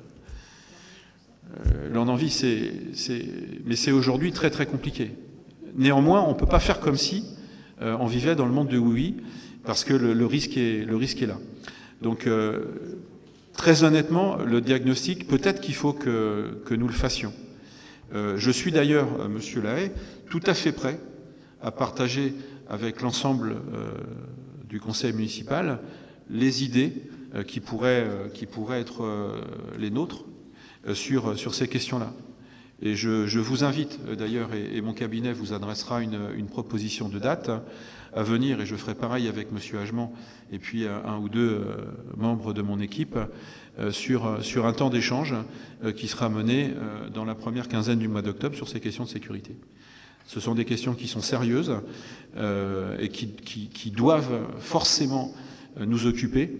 l'envie, mais c'est aujourd'hui très très compliqué. Néanmoins, on ne peut pas faire comme si on vivait dans le monde de oui, parce que le risque est là. Donc, très honnêtement, le diagnostic, peut-être qu'il faut que nous le fassions. Je suis d'ailleurs, Monsieur Lahaye, tout à fait prêt à partager avec l'ensemble du conseil municipal les idées qui pourraient être les nôtres sur ces questions-là. Et je vous invite d'ailleurs, et mon cabinet vous adressera une proposition de date à venir, et je ferai pareil avec M. Hagement et puis un ou deux membres de mon équipe sur un temps d'échange qui sera mené dans la première quinzaine du mois d'octobre sur ces questions de sécurité. Ce sont des questions qui sont sérieuses et qui doivent forcément nous occuper.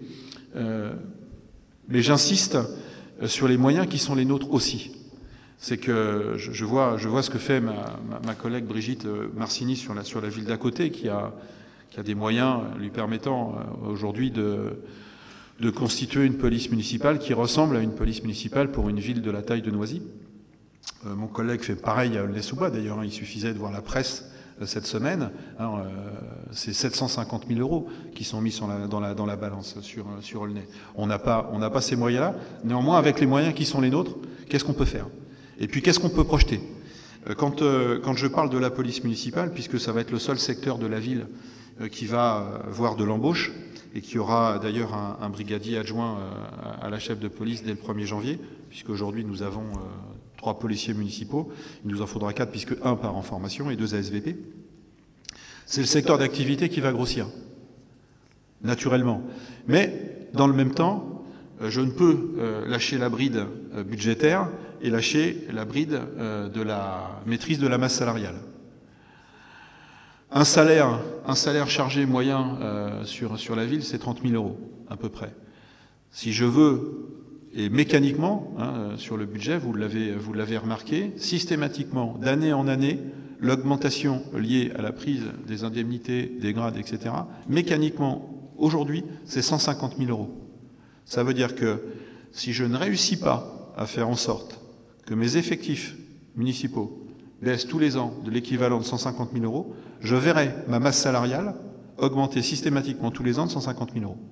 Mais j'insiste sur les moyens qui sont les nôtres aussi. C'est que je vois ce que fait ma collègue Brigitte Marcini sur la ville d'à côté, qui a des moyens lui permettant aujourd'hui de constituer une police municipale qui ressemble à une police municipale pour une ville de la taille de Noisy. Mon collègue fait pareil à Aulnay-sous-Bois, d'ailleurs, il suffisait de voir la presse cette semaine. C'est 750 000 € qui sont mis dans la balance sur Aulnay. On n'a pas ces moyens-là. Néanmoins, avec les moyens qui sont les nôtres, qu'est-ce qu'on peut faire ? Et puis, qu'est-ce qu'on peut projeter ? Quand je parle de la police municipale, puisque ça va être le seul secteur de la ville qui va voir de l'embauche, et qui aura d'ailleurs un brigadier adjoint à la chef de police dès le 1er janvier, puisqu'aujourd'hui nous avons 3 policiers municipaux, il nous en faudra 4 puisque 1 part en formation et 2 ASVP. C'est le secteur d'activité qui va grossir, naturellement. Mais dans le même temps, je ne peux lâcher la bride budgétaire et lâcher la bride de la maîtrise de la masse salariale. Un salaire chargé moyen sur la ville, c'est 30 000 € à peu près. Si je veux, et mécaniquement, sur le budget, vous l'avez remarqué, systématiquement, d'année en année, l'augmentation liée à la prise des indemnités, des grades, etc., mécaniquement, aujourd'hui, c'est 150 000 €. Ça veut dire que si je ne réussis pas à faire en sorte que mes effectifs municipaux baissent tous les ans de l'équivalent de 150 000 €, je verrai ma masse salariale augmenter systématiquement tous les ans de 150 000 euros.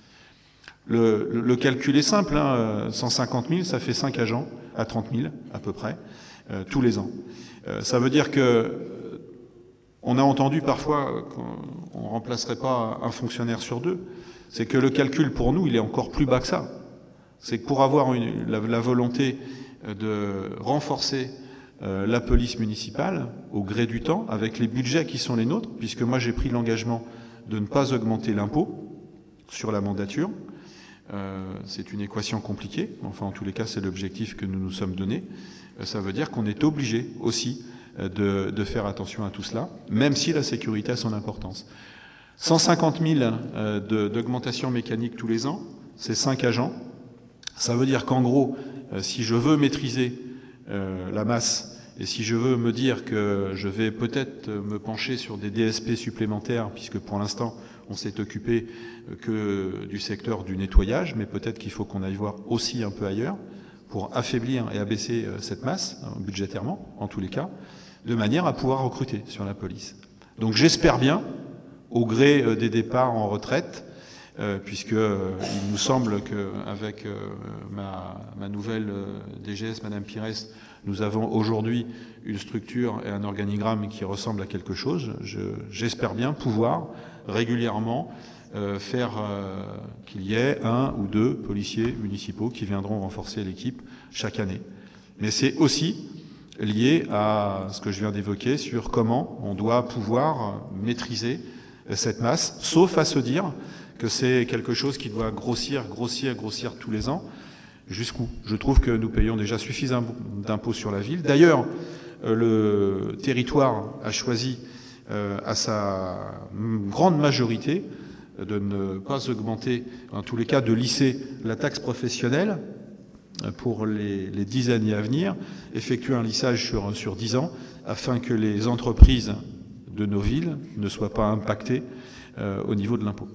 Le calcul est simple, hein, 150 000, ça fait 5 agents à 30 000 à peu près, tous les ans. Ça veut dire que on a entendu parfois qu'on ne remplacerait pas un fonctionnaire sur 2. C'est que le calcul pour nous, il est encore plus bas que ça. C'est que pour avoir la volonté de renforcer la police municipale au gré du temps, avec les budgets qui sont les nôtres, puisque moi j'ai pris l'engagement de ne pas augmenter l'impôt sur la mandature. C'est une équation compliquée, enfin en tous les cas c'est l'objectif que nous nous sommes donné. Ça veut dire qu'on est obligé aussi de faire attention à tout cela, même si la sécurité a son importance. 150 000 d'augmentation mécanique tous les ans, c'est 5 agents. Ça veut dire qu'en gros, si je veux maîtriser la masse et si je veux me dire que je vais peut-être me pencher sur des DSP supplémentaires, puisque pour l'instant on s'est occupé que du secteur du nettoyage, mais peut-être qu'il faut qu'on aille voir aussi un peu ailleurs pour affaiblir et abaisser cette masse, budgétairement en tous les cas, de manière à pouvoir recruter sur la police. Donc j'espère bien, au gré des départs en retraite, puisqu'il nous semble qu'avec ma nouvelle DGS, Madame Pires, nous avons aujourd'hui une structure et un organigramme qui ressemble à quelque chose. J'espère bien pouvoir régulièrement faire qu'il y ait 1 ou 2 policiers municipaux qui viendront renforcer l'équipe chaque année. Mais c'est aussi lié à ce que je viens d'évoquer sur comment on doit pouvoir maîtriser cette masse, sauf à se dire que c'est quelque chose qui doit grossir tous les ans. Jusqu'où? Je trouve que nous payons déjà suffisamment d'impôts sur la ville. D'ailleurs, le territoire a choisi à sa grande majorité de ne pas augmenter, en tous les cas de lisser la taxe professionnelle pour les 10 années à venir, effectuer un lissage sur 10 ans, afin que les entreprises de nos villes ne soient pas impactées au niveau de l'impôt.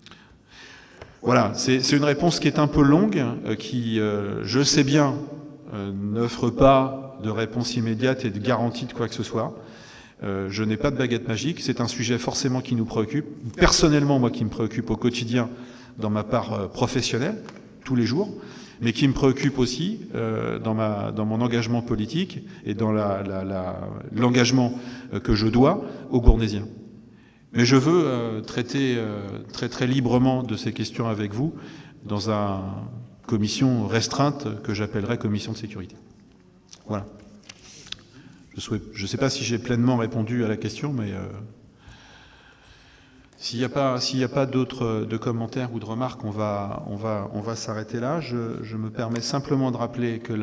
Voilà, c'est une réponse qui est un peu longue, qui, je sais bien, n'offre pas de réponse immédiate et de garantie de quoi que ce soit. Je n'ai pas de baguette magique, c'est un sujet forcément qui nous préoccupe. Personnellement, moi, qui me préoccupe au quotidien dans ma part professionnelle, tous les jours, mais qui me préoccupe aussi dans mon engagement politique et dans l'engagement que je dois aux Gournaisiens. Mais je veux traiter très librement de ces questions avec vous dans une commission restreinte que j'appellerai commission de sécurité. Voilà. Je ne sais pas si j'ai pleinement répondu à la question, mais s'il n'y a pas d'autres commentaires ou de remarques, on va s'arrêter là. Je me permets simplement de rappeler que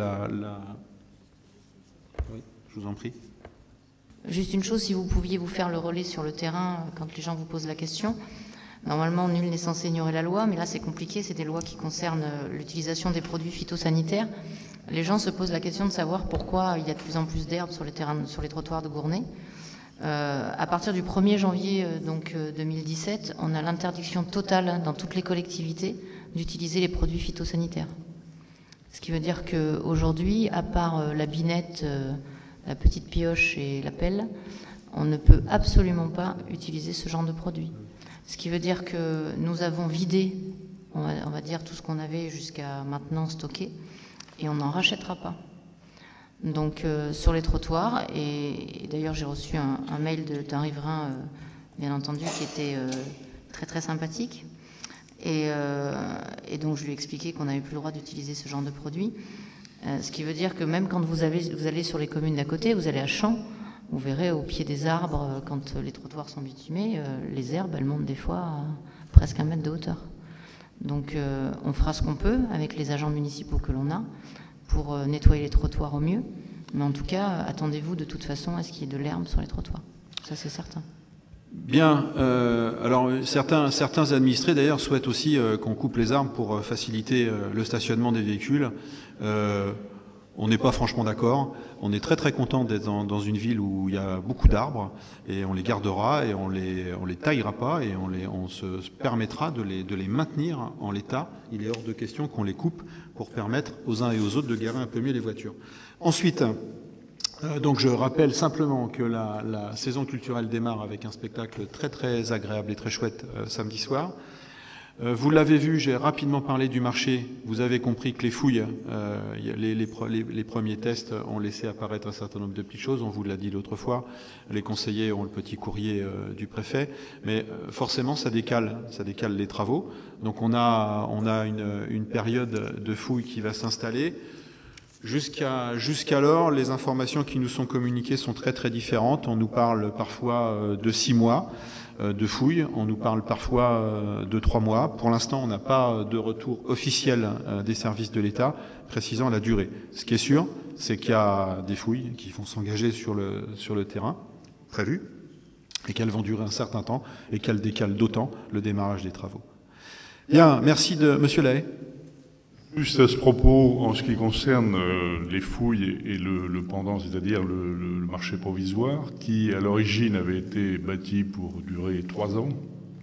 Oui, je vous en prie. Juste une chose, si vous pouviez vous faire le relais sur le terrain quand les gens vous posent la question. Normalement, nul n'est censé ignorer la loi, mais là c'est compliqué, c'est des lois qui concernent l'utilisation des produits phytosanitaires. Les gens se posent la question de savoir pourquoi il y a de plus en plus d'herbes sur les trottoirs de Gournay. À partir du 1er janvier 2017, on a l'interdiction totale dans toutes les collectivités d'utiliser les produits phytosanitaires. Ce qui veut dire qu'aujourd'hui, à part la binette, la petite pioche et la pelle, on ne peut absolument pas utiliser ce genre de produit. Ce qui veut dire que nous avons vidé, on va dire, tout ce qu'on avait jusqu'à maintenant stocké, et on n'en rachètera pas. Donc sur les trottoirs, et d'ailleurs j'ai reçu un mail d'un riverain, bien entendu, qui était très sympathique, et donc je lui ai expliqué qu'on n'avait plus le droit d'utiliser ce genre de produit. Ce qui veut dire que même quand vous allez sur les communes d'à côté, vous allez à Champs, vous verrez au pied des arbres, quand les trottoirs sont bitumés, les herbes, elles montent des fois à presque 1 mètre de hauteur. Donc on fera ce qu'on peut avec les agents municipaux que l'on a pour nettoyer les trottoirs au mieux. Mais en tout cas, attendez-vous de toute façon à ce qu'il y ait de l'herbe sur les trottoirs. Ça, c'est certain. Bien. Alors, certains administrés, d'ailleurs, souhaitent aussi qu'on coupe les arbres pour faciliter le stationnement des véhicules. On n'est pas franchement d'accord. On est très content d'être dans une ville où il y a beaucoup d'arbres, et on les gardera, et on les taillera pas, et on se permettra de les maintenir en l'état. Il est hors de question qu'on les coupe pour permettre aux uns et aux autres de garer un peu mieux les voitures. Ensuite, Donc je rappelle simplement que la saison culturelle démarre avec un spectacle très très agréable et très chouette samedi soir. Vous l'avez vu, j'ai rapidement parlé du marché. Vous avez compris que les fouilles, les premiers tests ont laissé apparaître un certain nombre de petites choses. On vous l'a dit l'autre fois. Les conseillers ont le petit courrier du préfet. Mais forcément, ça décale les travaux. Donc on a une période de fouilles qui va s'installer. Jusqu'alors, les informations qui nous sont communiquées sont très très différentes. On nous parle parfois de 6 mois de fouilles, on nous parle parfois de 3 mois. Pour l'instant, on n'a pas de retour officiel des services de l'État précisant la durée. Ce qui est sûr, c'est qu'il y a des fouilles qui vont s'engager sur le terrain prévu et qu'elles vont durer un certain temps et qu'elles décalent d'autant le démarrage des travaux. Bien, merci de Monsieur Lahaye. Juste à ce propos, en ce qui concerne les fouilles et le pendant, c'est-à-dire le marché provisoire, qui à l'origine avait été bâti pour durer 3 ans,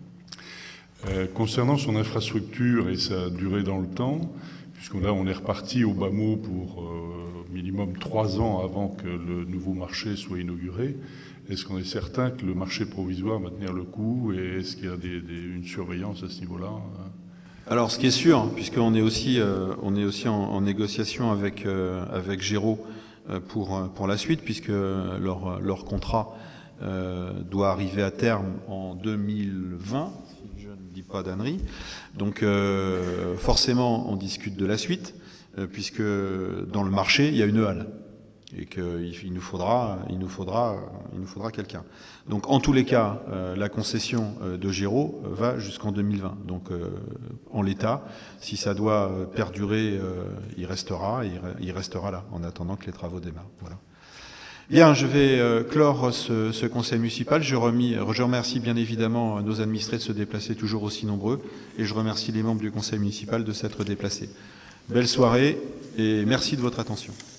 concernant son infrastructure et sa durée dans le temps, puisque là on est reparti au bas mot pour minimum 3 ans avant que le nouveau marché soit inauguré, est-ce qu'on est certain que le marché provisoire va tenir le coup et est-ce qu'il y a une surveillance à ce niveau-là? Alors, ce qui est sûr, puisqu'on est aussi en négociation avec Géraud pour la suite, puisque leur contrat doit arriver à terme en 2020, si je ne dis pas d'ânerie. Donc, forcément, on discute de la suite, puisque dans le marché, il y a une halle et qu'il nous faudra quelqu'un. Donc, en tous les cas, la concession de Géraud va jusqu'en 2020. Donc, en l'état, si ça doit perdurer, il restera là, en attendant que les travaux démarrent. Voilà. Bien, je vais clore ce conseil municipal. Je remercie bien évidemment nos administrés de se déplacer toujours aussi nombreux, et je remercie les membres du conseil municipal de s'être déplacés. Belle soirée, et merci de votre attention.